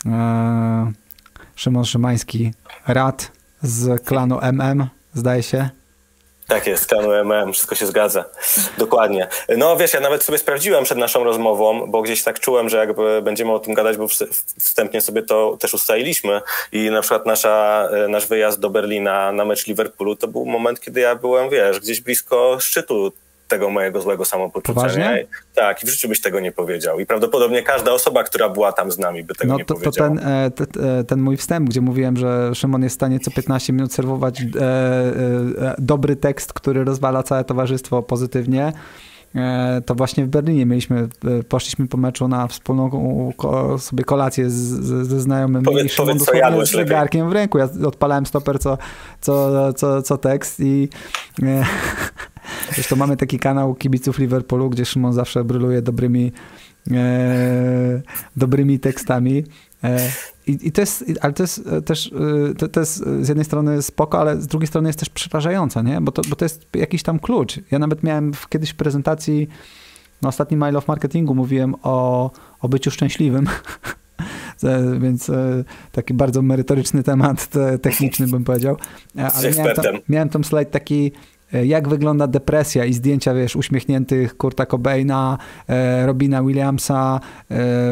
Szymon Szymański, Rad z klanu M M, zdaje się. Tak jest, klanu M M, wszystko się zgadza. Dokładnie. No wiesz, ja nawet sobie sprawdziłem przed naszą rozmową, bo gdzieś tak czułem, że jakby będziemy o tym gadać, bo wstępnie sobie to też ustaliliśmy i na przykład nasza, nasz wyjazd do Berlina na mecz Liverpoolu to był moment, kiedy ja byłem, wiesz, gdzieś blisko szczytu tego mojego złego samopoczucia. Poważnie? Tak, i w życiu byś tego nie powiedział. I prawdopodobnie każda osoba, która była tam z nami, by tego no, nie to, powiedziała. To ten, ten, ten mój wstęp, gdzie mówiłem, że Szymon jest w stanie co piętnaście minut serwować e, e, dobry tekst, który rozwala całe towarzystwo pozytywnie, to właśnie w Berlinie mieliśmy, poszliśmy po meczu na wspólną sobie kolację z, z, ze znajomymi. Powiedz, powiedz co jadłeś z zegarkiem w ręku. Ja odpalałem stoper co, co, co, co tekst i zresztą mamy taki kanał kibiców Liverpoolu, gdzie Szymon zawsze bryluje dobrymi e, dobrymi tekstami. E, I, I to jest, ale to jest też, to, to jest z jednej strony spoko, ale z drugiej strony jest też przerażające, nie? Bo to, bo to jest jakiś tam klucz. Ja nawet miałem w, kiedyś w prezentacji na ostatnim Mile of Marketingu mówiłem o, o byciu szczęśliwym. Więc taki bardzo merytoryczny temat, techniczny bym powiedział. Ale miałem tam, miałem tam slajd taki, jak wygląda depresja i zdjęcia, wiesz, uśmiechniętych Kurta Cobaina, e, Robina Williamsa, e, e,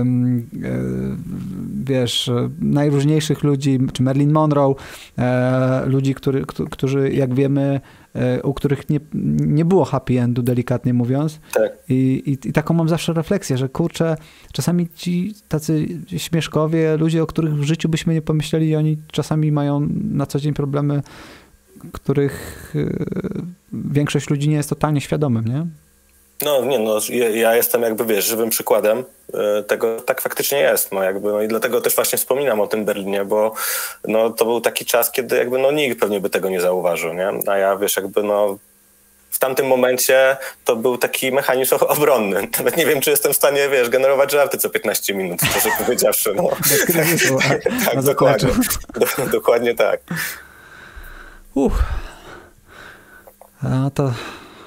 wiesz, najróżniejszych ludzi, czy Marilyn Monroe, e, ludzi, który, którzy, jak wiemy, e, u których nie, nie było happy endu, delikatnie mówiąc. Tak. I, i, I taką mam zawsze refleksję, że kurczę, czasami ci tacy śmieszkowie, ludzie, o których w życiu byśmy nie pomyśleli, oni czasami mają na co dzień problemy, których większość ludzi nie jest totalnie świadomym, nie? No nie, no ja jestem jakby, wiesz, żywym przykładem tego, tak faktycznie jest, no jakby, no i dlatego też właśnie wspominam o tym Berlinie, bo no to był taki czas, kiedy jakby no nikt pewnie by tego nie zauważył, nie? A ja, wiesz, jakby no w tamtym momencie to był taki mechanizm obronny. Nawet nie wiem, czy jestem w stanie, wiesz, generować żarty co piętnaście minut, szczerze powiedziawszy, no. Tak, dokładnie, do, dokładnie tak. Uff. A to...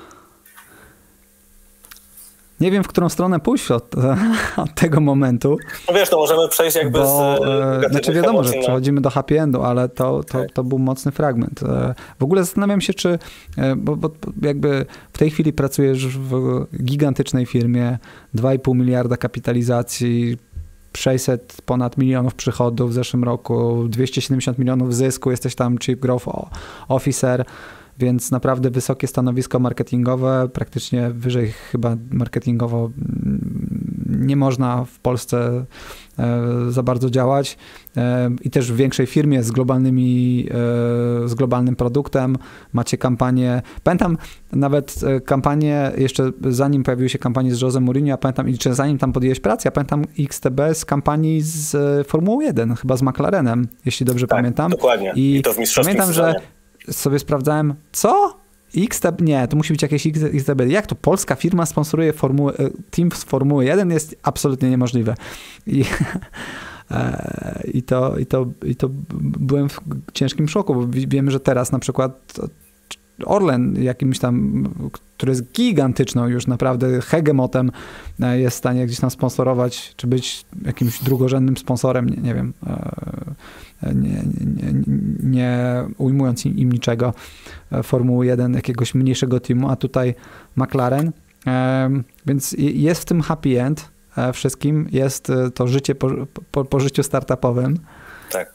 Nie wiem, w którą stronę pójść od, od tego momentu. No wiesz, to możemy przejść jakby bo, z... Znaczy wiadomo, że przechodzimy do happy endu, ale to, to, to był mocny fragment. W ogóle zastanawiam się, czy... Bo, bo jakby w tej chwili pracujesz w gigantycznej firmie, dwa i pół miliarda kapitalizacji, sześćset ponad milionów przychodów w zeszłym roku, dwieście siedemdziesiąt milionów zysku, jesteś tam Chief Growth Officer, więc naprawdę wysokie stanowisko marketingowe, praktycznie wyżej chyba marketingowo nie można w Polsce za bardzo działać i też w większej firmie z globalnymi, z globalnym produktem macie kampanię, pamiętam nawet kampanię, jeszcze zanim pojawiły się kampanie z Jose Mourinho, ja pamiętam, i czy zanim tam podjęłeś pracę, ja pamiętam X T B z kampanii z Formuły jeden, chyba z McLarenem, jeśli dobrze tak, pamiętam. Dokładnie. I, I to w mistrzowskim pamiętam, sezonie. Że sobie sprawdzałem, co? X T B? Nie, to musi być jakieś X T B. Jak to polska firma sponsoruje formułę, team z Formuły jeden? Jest absolutnie niemożliwe. I, i, to, i, to, I to byłem w ciężkim szoku, bo wiemy, że teraz na przykład Orlen jakimś tam, który jest gigantyczną już naprawdę hegemotem, jest w stanie gdzieś tam sponsorować, czy być jakimś drugorzędnym sponsorem, nie, nie wiem, nie, nie, nie ujmując im, im niczego, Formuły jeden jakiegoś mniejszego teamu, a tutaj McLaren, więc jest w tym happy end wszystkim, jest to życie po, po, po życiu startupowym. Tak.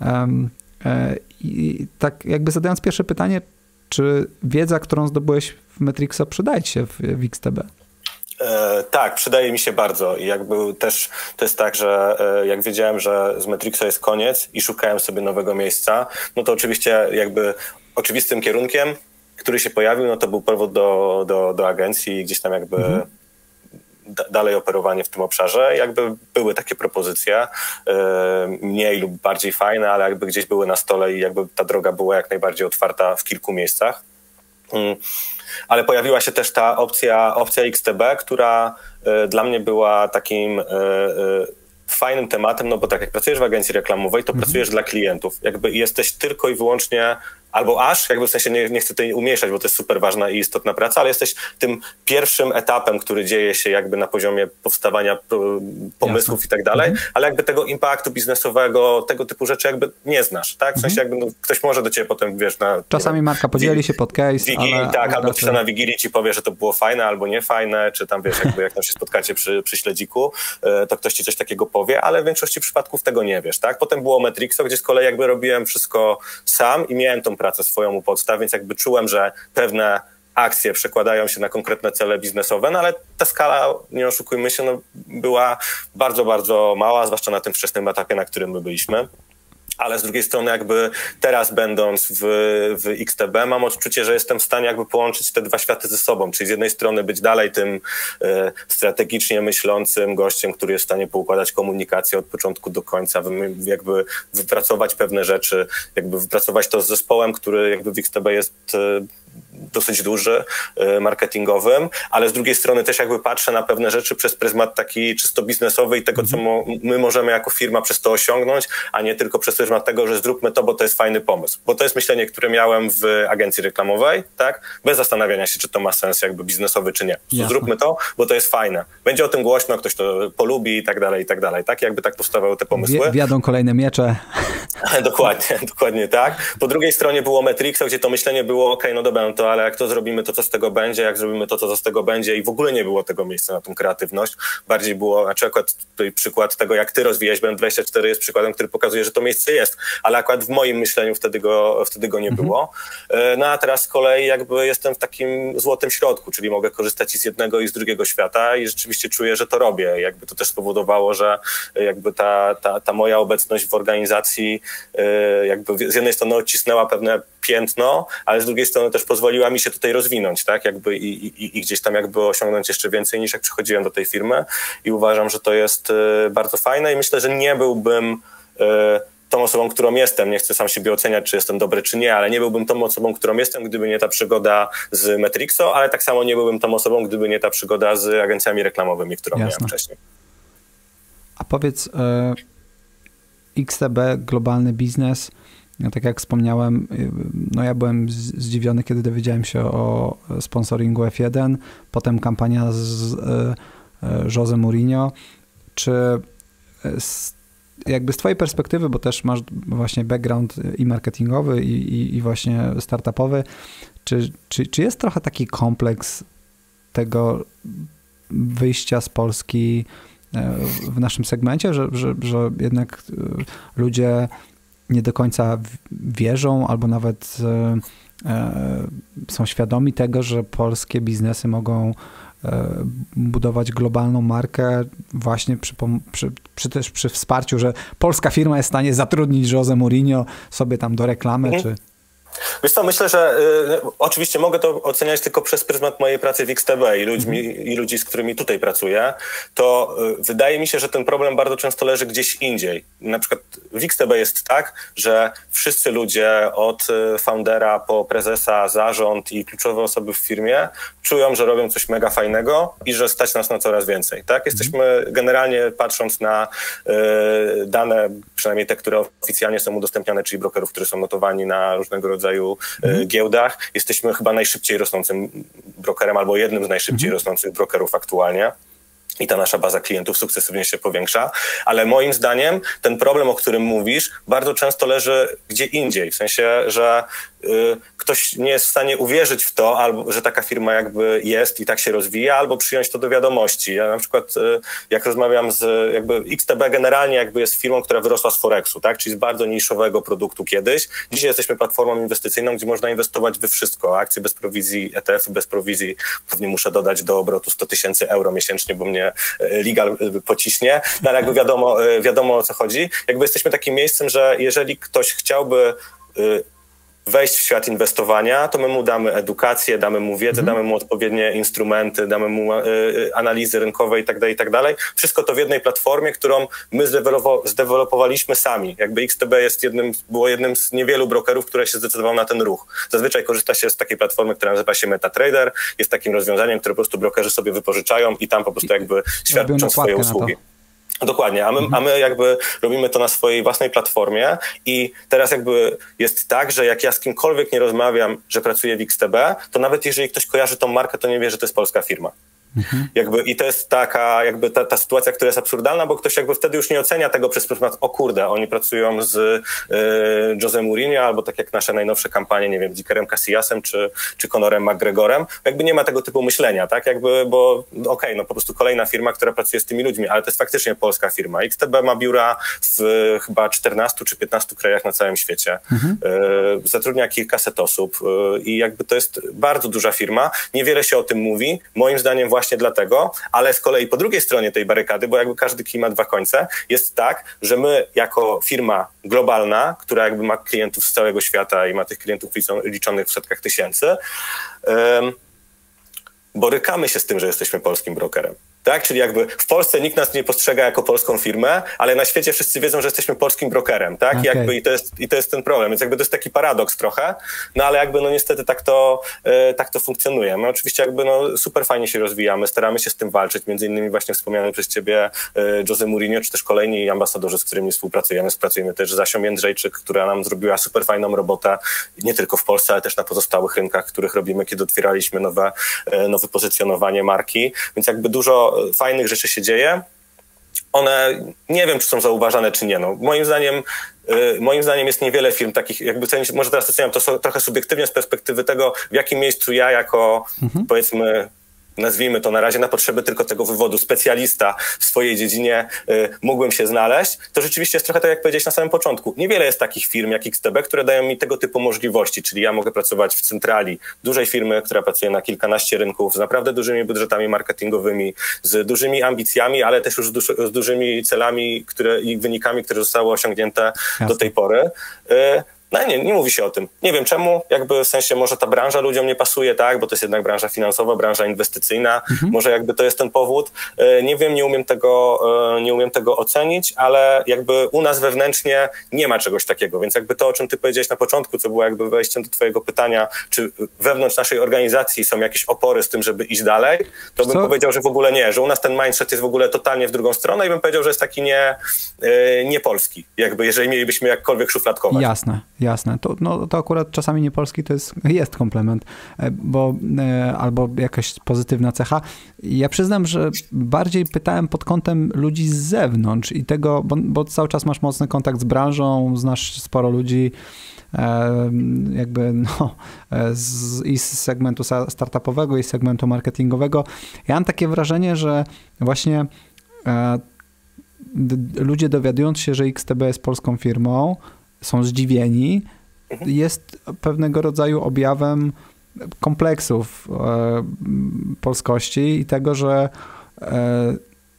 I tak jakby zadając pierwsze pytanie, czy wiedza, którą zdobyłeś w Metrixo, przydaje ci się w, w X T B? E, tak, przydaje mi się bardzo i jakby też to jest tak, że e, jak wiedziałem, że z Metrixo jest koniec i szukałem sobie nowego miejsca, no to oczywiście jakby oczywistym kierunkiem, który się pojawił, no to był powrót do, do, do agencji i gdzieś tam jakby mhm. da, dalej operowanie w tym obszarze. Jakby były takie propozycje, e, mniej lub bardziej fajne, ale jakby gdzieś były na stole i jakby ta droga była jak najbardziej otwarta w kilku miejscach. Mm. Ale pojawiła się też ta opcja, opcja X T B, która y, dla mnie była takim y, y, fajnym tematem, no bo tak jak pracujesz w agencji reklamowej, to mhm. pracujesz dla klientów. Jakby jesteś tylko i wyłącznie, albo aż, jakby w sensie nie, nie chcę tutaj umniejszać, bo to jest super ważna i istotna praca, ale jesteś tym pierwszym etapem, który dzieje się jakby na poziomie powstawania pomysłów Jasne. I tak dalej, mhm. ale jakby tego impaktu biznesowego, tego typu rzeczy jakby nie znasz, tak? W sensie jakby no, ktoś może do ciebie potem, wiesz, na... Czasami wiem, marka podzieli się pod case, Wigilii, ale... Tak, ale albo raczej... czy na Wigilii ci powie, że to było fajne albo nie fajne, czy tam, wiesz, jakby jak tam się spotkacie przy, przy śledziku, to ktoś ci coś takiego powie, ale w większości przypadków tego nie wiesz, tak? Potem było Metrixo, gdzie z kolei jakby robiłem wszystko sam i miałem tą pracę swoją u podstaw, więc jakby czułem, że pewne akcje przekładają się na konkretne cele biznesowe, no ale ta skala, nie oszukujmy się, no, była bardzo, bardzo mała, zwłaszcza na tym wczesnym etapie, na którym my byliśmy. ale z drugiej strony jakby teraz będąc w, w X T B mam odczucie, że jestem w stanie jakby połączyć te dwa światy ze sobą, czyli z jednej strony być dalej tym e, strategicznie myślącym gościem, który jest w stanie poukładać komunikację od początku do końca, jakby wypracować pewne rzeczy, jakby wypracować to z zespołem, który jakby w X T B jest e, dosyć duży, marketingowym, ale z drugiej strony też jakby patrzę na pewne rzeczy przez pryzmat taki czysto biznesowy i tego, co mo- my możemy jako firma przez to osiągnąć, a nie tylko przez pryzmat tego, że zróbmy to, bo to jest fajny pomysł. Bo to jest myślenie, które miałem w agencji reklamowej, tak? Bez zastanawiania się, czy to ma sens jakby biznesowy, czy nie. Zróbmy to, bo to jest fajne. Będzie o tym głośno, ktoś to polubi i tak dalej, i tak dalej. Tak? Jakby tak powstawały te pomysły. Wjadą kolejne miecze. Dokładnie, dokładnie tak. Po drugiej stronie było Metrixa, gdzie to myślenie było, okej, okay, no dobra, no to ale jak to zrobimy, to co z tego będzie, jak zrobimy to, co z tego będzie i w ogóle nie było tego miejsca na tą kreatywność. Bardziej było, znaczy akurat tutaj przykład tego, jak ty rozwijałeś B M dwadzieścia cztery jest przykładem, który pokazuje, że to miejsce jest, ale akurat w moim myśleniu wtedy go, wtedy go nie mhm. było. No a teraz z kolei jakby jestem w takim złotym środku, czyli mogę korzystać i z jednego i z drugiego świata i rzeczywiście czuję, że to robię. Jakby to też spowodowało, że jakby ta, ta, ta moja obecność w organizacji jakby z jednej strony odcisnęła pewne piętno, ale z drugiej strony też pozwoliła mi się tutaj rozwinąć, tak, jakby i, i, i gdzieś tam jakby osiągnąć jeszcze więcej niż jak przychodziłem do tej firmy i uważam, że to jest y, bardzo fajne i myślę, że nie byłbym y, tą osobą, którą jestem, nie chcę sam siebie oceniać, czy jestem dobry, czy nie, ale nie byłbym tą osobą, którą jestem, gdyby nie ta przygoda z Metrixo, ale tak samo nie byłbym tą osobą, gdyby nie ta przygoda z agencjami reklamowymi, którą Jasne. miałem wcześniej. A powiedz, y, X T B, globalny biznes, no, tak jak wspomniałem, no ja byłem zdziwiony, kiedy dowiedziałem się o sponsoringu F jeden, potem kampania z e, Jose Mourinho. Czy z, jakby z twojej perspektywy, bo też masz właśnie background i marketingowy, i, i, i właśnie startupowy, czy, czy, czy jest trochę taki kompleks tego wyjścia z Polski w naszym segmencie, że, że, że jednak ludzie nie do końca wierzą albo nawet e, e, są świadomi tego, że polskie biznesy mogą e, budować globalną markę właśnie przy, przy, przy, też przy wsparciu, że polska firma jest w stanie zatrudnić Jose Mourinho sobie tam do reklamy, mhm. czy... Wiesz co, myślę, że y, oczywiście mogę to oceniać tylko przez pryzmat mojej pracy w X T B i, ludźmi, mm-hmm. i ludzi, z którymi tutaj pracuję, to y, wydaje mi się, że ten problem bardzo często leży gdzieś indziej. Na przykład w X T B jest tak, że wszyscy ludzie od y, foundera po prezesa, zarząd i kluczowe osoby w firmie czują, że robią coś mega fajnego i że stać nas na coraz więcej. Tak? Jesteśmy mm-hmm. generalnie patrząc na y, dane, przynajmniej te, które oficjalnie są udostępniane, czyli brokerów, którzy są notowani na różnego rodzaju rodzaju mm. giełdach. Jesteśmy chyba najszybciej rosnącym brokerem albo jednym z najszybciej mm. rosnących brokerów aktualnie. I ta nasza baza klientów sukcesywnie się powiększa, ale moim zdaniem ten problem, o którym mówisz, bardzo często leży gdzie indziej, w sensie, że y, ktoś nie jest w stanie uwierzyć w to, albo że taka firma jakby jest i tak się rozwija, albo przyjąć to do wiadomości. Ja na przykład y, jak rozmawiam z jakby X T B generalnie jakby jest firmą, która wyrosła z Forexu, tak, czyli z bardzo niszowego produktu kiedyś. Dzisiaj jesteśmy platformą inwestycyjną, gdzie można inwestować we wszystko, akcje bez prowizji, E T F y bez prowizji, pewnie muszę dodać do obrotu sto tysięcy euro miesięcznie, bo mnie legal pociśnie, no ale jakby wiadomo, wiadomo o co chodzi. Jakby jesteśmy takim miejscem, że jeżeli ktoś chciałby wejść w świat inwestowania, to my mu damy edukację, damy mu wiedzę, mhm. damy mu odpowiednie instrumenty, damy mu y, analizy rynkowe i tak dalej, i tak dalej. Wszystko to w jednej platformie, którą my zdewelopowaliśmy sami. Jakby X T B jest jednym, było jednym z niewielu brokerów, które się zdecydowało na ten ruch. Zazwyczaj korzysta się z takiej platformy, która nazywa się MetaTrader. Jest takim rozwiązaniem, które po prostu brokerzy sobie wypożyczają i tam po prostu jakby świadczą swoje usługi. Dokładnie, a my, a my jakby robimy to na swojej własnej platformie i teraz jakby jest tak, że jak ja z kimkolwiek nie rozmawiam, że pracuję w X T B, to nawet jeżeli ktoś kojarzy tą markę, to nie wie, że to jest polska firma. Mhm. Jakby, i to jest taka jakby ta, ta sytuacja, która jest absurdalna, bo ktoś jakby wtedy już nie ocenia tego przez pryzmat, o kurde, oni pracują z y, Jose Mourinho, albo tak jak nasze najnowsze kampanie, nie wiem, z Ikerem Casillasem czy, czy Conorem McGregorem. Jakby nie ma tego typu myślenia, tak? Jakby, bo okej, okay, no po prostu kolejna firma, która pracuje z tymi ludźmi, ale to jest faktycznie polska firma. X T B ma biura w y, chyba czternastu czy piętnastu krajach na całym świecie. Mhm. Y, zatrudnia kilkaset osób y, i jakby to jest bardzo duża firma. Niewiele się o tym mówi. Moim zdaniem właśnie właśnie dlatego, ale z kolei po drugiej stronie tej barykady, bo jakby każdy kij ma dwa końce, jest tak, że my jako firma globalna, która jakby ma klientów z całego świata i ma tych klientów liczonych w setkach tysięcy, um, borykamy się z tym, że jesteśmy polskim brokerem. Tak? Czyli jakby w Polsce nikt nas nie postrzega jako polską firmę, ale na świecie wszyscy wiedzą, że jesteśmy polskim brokerem, tak? Okay. I, jakby, i, to jest, i to jest ten problem. Więc jakby to jest taki paradoks trochę, no ale jakby no niestety tak to, e, tak to funkcjonuje. My oczywiście jakby no super fajnie się rozwijamy, staramy się z tym walczyć, między innymi właśnie wspomniany przez ciebie e, Jose Mourinho, czy też kolejni ambasadorzy, z którymi współpracujemy. Współpracujemy też z Asią Jędrzejczyk, która nam zrobiła super fajną robotę, nie tylko w Polsce, ale też na pozostałych rynkach, których robimy, kiedy otwieraliśmy nowe, e, nowe pozycjonowanie marki. Więc jakby dużo fajnych rzeczy się dzieje. One nie wiem, czy są zauważane, czy nie. No, moim zdaniem yy, moim zdaniem jest niewiele firm takich, jakby może teraz oceniam to so, trochę subiektywnie z perspektywy tego, w jakim miejscu ja jako mhm. powiedzmy nazwijmy to na razie na potrzeby tylko tego wywodu, specjalista w swojej dziedzinie y, mógłbym się znaleźć, to rzeczywiście jest trochę tak, jak powiedziałeś na samym początku. Niewiele jest takich firm jak X T B, które dają mi tego typu możliwości, czyli ja mogę pracować w centrali dużej firmy, która pracuje na kilkanaście rynków, z naprawdę dużymi budżetami marketingowymi, z dużymi ambicjami, ale też już z, duży, z dużymi celami które, i wynikami, które zostały osiągnięte Jasne. do tej pory. Y, No nie, nie mówi się o tym. Nie wiem czemu, jakby w sensie może ta branża ludziom nie pasuje, tak, bo to jest jednak branża finansowa, branża inwestycyjna, mhm. może jakby to jest ten powód. Nie wiem, nie umiem tego, nie umiem tego ocenić, ale jakby u nas wewnętrznie nie ma czegoś takiego, więc jakby to, o czym ty powiedziałeś na początku, co było jakby wejściem do twojego pytania, czy wewnątrz naszej organizacji są jakieś opory z tym, żeby iść dalej, to bym co? powiedział, że w ogóle nie, że u nas ten mindset jest w ogóle totalnie w drugą stronę i bym powiedział, że jest taki nie, nie polski, jakby jeżeli mielibyśmy jakkolwiek szufladkować. Jasne. Jasne, to, no, to akurat czasami nie polski to jest, jest komplement, bo albo jakaś pozytywna cecha. Ja przyznam, że bardziej pytałem pod kątem ludzi z zewnątrz i tego, bo, bo cały czas masz mocny kontakt z branżą, znasz sporo ludzi jakby no, z, i z segmentu startupowego, i z segmentu marketingowego. Ja mam takie wrażenie, że właśnie e, ludzie dowiadując się, że X T B jest polską firmą, są zdziwieni, jest pewnego rodzaju objawem kompleksów e, polskości i tego, że e,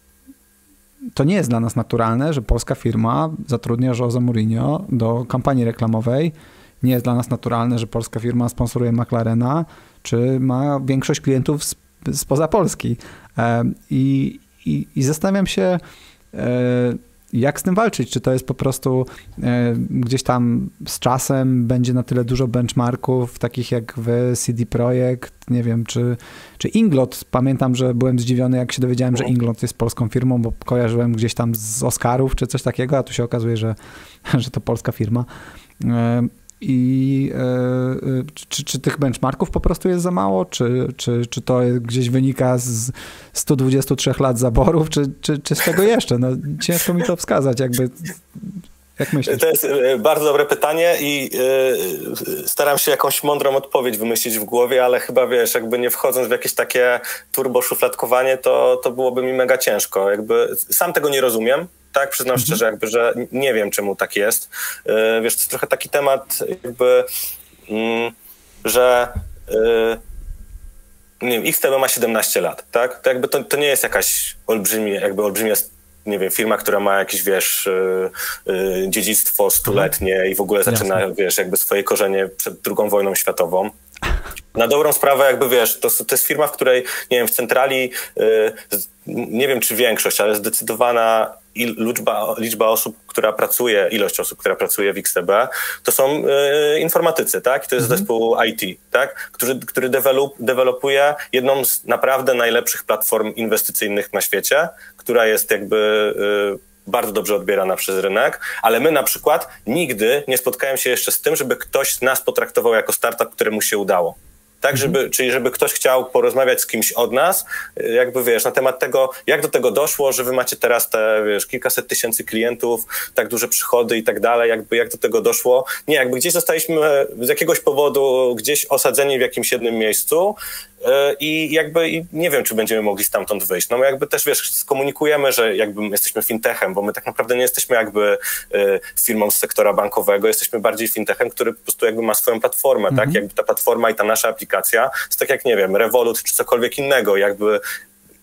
to nie jest dla nas naturalne, że polska firma zatrudnia Jose Mourinho do kampanii reklamowej. Nie jest dla nas naturalne, że polska firma sponsoruje McLarena, czy ma większość klientów spoza Polski. E, i, i, I zastanawiam się, e, jak z tym walczyć? Czy to jest po prostu e, gdzieś tam z czasem będzie na tyle dużo benchmarków, takich jak w C D Projekt, nie wiem, czy, czy Inglot. Pamiętam, że byłem zdziwiony, jak się dowiedziałem, że Inglot jest polską firmą, bo kojarzyłem gdzieś tam z Oscarów czy coś takiego, a tu się okazuje, że, że to polska firma. E, I e, czy, czy tych benchmarków po prostu jest za mało? Czy, czy, czy to gdzieś wynika z stu dwudziestu trzech lat zaborów? Czy, czy, czy z czego jeszcze? No, ciężko mi to wskazać. Jakby, jak myślisz? To jest bardzo dobre pytanie i yy, staram się jakąś mądrą odpowiedź wymyślić w głowie, ale chyba wiesz, jakby nie wchodząc w jakieś takie turbo szufladkowanie, to, to byłoby mi mega ciężko. Jakby sam tego nie rozumiem. Tak, przyznam mhm. szczerze, jakby, że nie wiem, czemu tak jest. Yy, wiesz, to jest trochę taki temat, jakby, yy, że yy, nie wiem, X T B ma siedemnaście lat, tak? To jakby to, to nie jest jakaś olbrzymia, jakby olbrzymia, nie wiem, firma, która ma jakieś, wiesz, yy, yy, dziedzictwo stuletnie mhm. i w ogóle zaczyna, Jasne. wiesz, jakby swoje korzenie przed drugą wojną światową. Na dobrą sprawę, jakby wiesz, to, to jest firma, w której, nie wiem, w centrali, yy, nie wiem czy większość, ale zdecydowana il, liczba, liczba osób, która pracuje, ilość osób, która pracuje w X T B, to są yy, informatycy, tak? I to jest mhm. zespół I T, tak? Który, który develop, dewelopuje jedną z naprawdę najlepszych platform inwestycyjnych na świecie, która jest jakby yy, bardzo dobrze odbierana przez rynek, ale my na przykład nigdy nie spotkałem się jeszcze z tym, żeby ktoś nas potraktował jako startup, któremu się udało. Tak, żeby, czyli żeby ktoś chciał porozmawiać z kimś od nas, jakby wiesz, na temat tego, jak do tego doszło, że wy macie teraz te, wiesz, kilkaset tysięcy klientów, tak duże przychody i tak dalej, jakby jak do tego doszło. Nie, jakby gdzieś zostaliśmy z jakiegoś powodu gdzieś osadzeni w jakimś jednym miejscu i jakby i nie wiem, czy będziemy mogli stamtąd wyjść. No my jakby też, wiesz, skomunikujemy, że jakby jesteśmy fintechem, bo my tak naprawdę nie jesteśmy jakby firmą z sektora bankowego, jesteśmy bardziej fintechem, który po prostu jakby ma swoją platformę, mhm. tak? Jakby ta platforma i ta nasza aplikacja jest tak jak, nie wiem, Revolut czy cokolwiek innego, jakby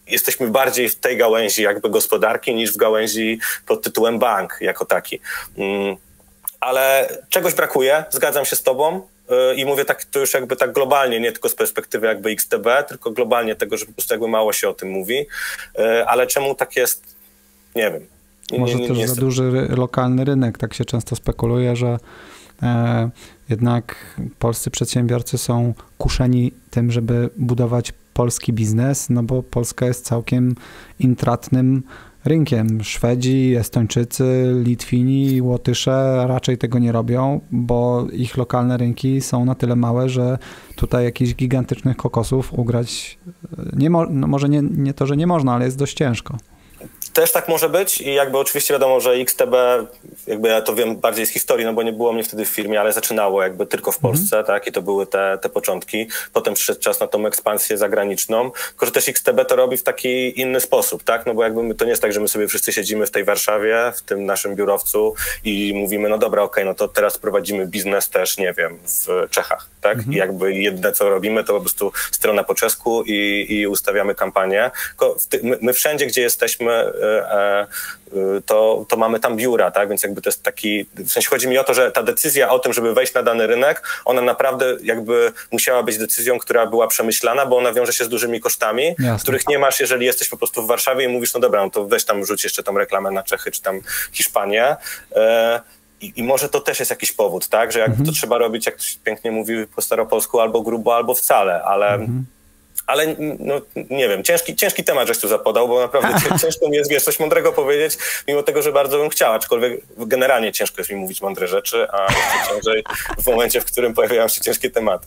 jesteśmy bardziej w tej gałęzi jakby gospodarki niż w gałęzi pod tytułem bank jako taki. Ale czegoś brakuje, zgadzam się z tobą i mówię tak, to już jakby tak globalnie, nie tylko z perspektywy jakby X T B, tylko globalnie tego, że po prostu jakby mało się o tym mówi. Ale czemu tak jest? Nie wiem. Nie, Może nie, nie, też nie za duży lokalny rynek, tak się często spekuluje, że e, jednak polscy przedsiębiorcy są kuszeni tym, żeby budować polski biznes, no bo Polska jest całkiem intratnym rynkiem. Szwedzi, Estończycy, Litwini, Łotysze raczej tego nie robią, bo ich lokalne rynki są na tyle małe, że tutaj jakichś gigantycznych kokosów ugrać nie mo- no może nie, nie to, że nie można, ale jest dość ciężko. Też tak może być i jakby oczywiście wiadomo, że X T B, jakby ja to wiem bardziej z historii, no bo nie było mnie wtedy w firmie, ale zaczynało jakby tylko w Polsce, mm. tak, i to były te, te początki. Potem przyszedł czas na tą ekspansję zagraniczną, tylko że też X T B to robi w taki inny sposób, tak, no bo jakby my, to nie jest tak, że my sobie wszyscy siedzimy w tej Warszawie, w tym naszym biurowcu i mówimy, no dobra, okej, okay, no to teraz prowadzimy biznes też, nie wiem, w Czechach, tak, mm. i jakby jedyne co robimy, to po prostu strona po czesku i, i ustawiamy kampanię. My, my wszędzie, gdzie jesteśmy, To, to mamy tam biura, tak? Więc jakby to jest taki, w sensie chodzi mi o to, że ta decyzja o tym, żeby wejść na dany rynek, ona naprawdę jakby musiała być decyzją, która była przemyślana, bo ona wiąże się z dużymi kosztami, Jasne. których nie masz, jeżeli jesteś po prostu w Warszawie i mówisz, no dobra, no to weź tam rzuć jeszcze tą reklamę na Czechy czy tam Hiszpanię. I, I może to też jest jakiś powód, tak? Że jakby mhm. to trzeba robić, jak to się pięknie mówi po staropolsku, albo grubo, albo wcale, ale... Mhm. Ale no, nie wiem, ciężki, ciężki temat żeś tu zapodał, bo naprawdę ciężko mi jest, wiesz, coś mądrego powiedzieć, mimo tego, że bardzo bym chciał, aczkolwiek generalnie ciężko jest mi mówić mądre rzeczy, a jeszcze ciężej w momencie, w którym pojawiają się ciężkie tematy.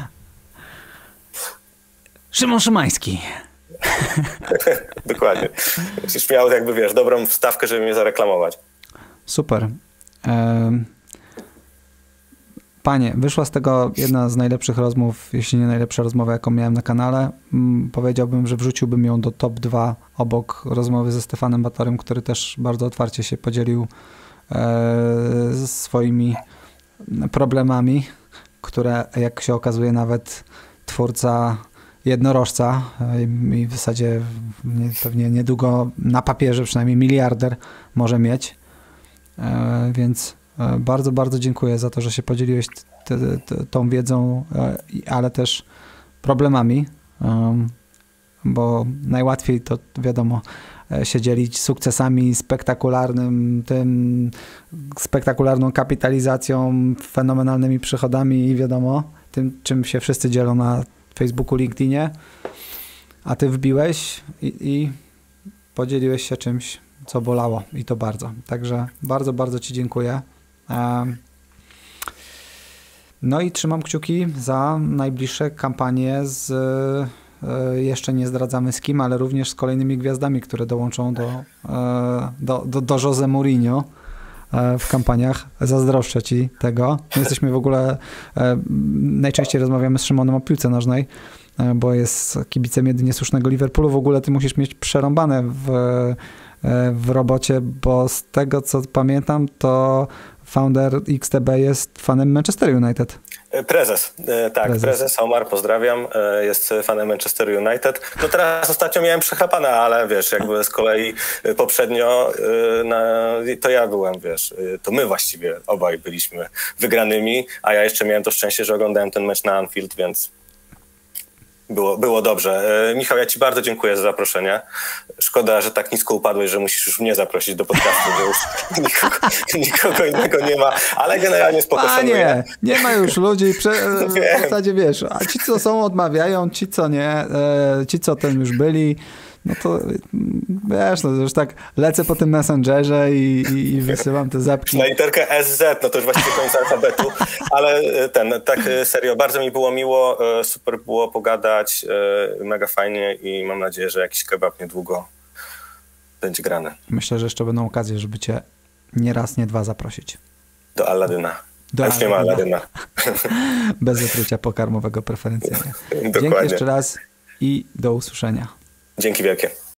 Szymon Szymański. Dokładnie. Już miał jakby, wiesz, dobrą wstawkę, żeby mnie zareklamować. Super. Um... Panie, wyszła z tego jedna z najlepszych rozmów, jeśli nie najlepsza rozmowa, jaką miałem na kanale. Powiedziałbym, że wrzuciłbym ją do top dwa obok rozmowy ze Stefanem Batorym, który też bardzo otwarcie się podzielił e, swoimi problemami, które, jak się okazuje, nawet twórca jednorożca i w zasadzie pewnie niedługo na papierze przynajmniej miliarder może mieć. E, więc bardzo, bardzo dziękuję za to, że się podzieliłeś t- t- tą wiedzą, ale też problemami, bo najłatwiej to wiadomo się dzielić sukcesami, spektakularnym tym, spektakularną kapitalizacją, fenomenalnymi przychodami i wiadomo, tym, czym się wszyscy dzielą na Facebooku, LinkedInie, a ty wbiłeś i, i podzieliłeś się czymś, co bolało i to bardzo. Także bardzo, bardzo ci dziękuję. No i trzymam kciuki za najbliższe kampanie z, jeszcze nie zdradzamy z kim, ale również z kolejnymi gwiazdami, które dołączą do, do, do, do Jose Mourinho w kampaniach. Zazdroszczę ci tego. My jesteśmy w ogóle, najczęściej rozmawiamy z Szymonem o piłce nożnej, bo jest kibicem jedynie słusznego Liverpoolu. W ogóle ty musisz mieć przerąbane w, w robocie, bo z tego co pamiętam, to founder X T B jest fanem Manchester United. Prezes, tak, prezes. prezes Omar, pozdrawiam, jest fanem Manchester United. No teraz ostatnio miałem przechlapane, ale wiesz, jakby z kolei poprzednio na, to ja byłem, wiesz, to my właściwie obaj byliśmy wygranymi, a ja jeszcze miałem to szczęście, że oglądałem ten mecz na Anfield, więc Było, było dobrze. Michał, ja ci bardzo dziękuję za zaproszenie. Szkoda, że tak nisko upadłeś, że musisz już mnie zaprosić do podcastu, bo już nikogo, nikogo innego nie ma, ale generalnie spoko szanuję. Nie, nie ma już ludzi, prze, w zasadzie wiesz, a ci co są odmawiają, ci co nie, ci co ten już byli, no to wiesz, no już tak lecę po tym Messengerze i, i, i wysyłam te zapki. Na literkę S Z, no to już właściwie koniec alfabetu, ale ten, tak serio, bardzo mi było miło, super było pogadać, mega fajnie i mam nadzieję, że jakiś kebab niedługo będzie grany. Myślę, że jeszcze będą okazje, żeby cię nie raz, nie dwa zaprosić. Do Aladyna. Do już nie ma Aladyna. Bez zatrucia pokarmowego preferencyjnie. Dzięki jeszcze raz i do usłyszenia. Dzięki wielkie.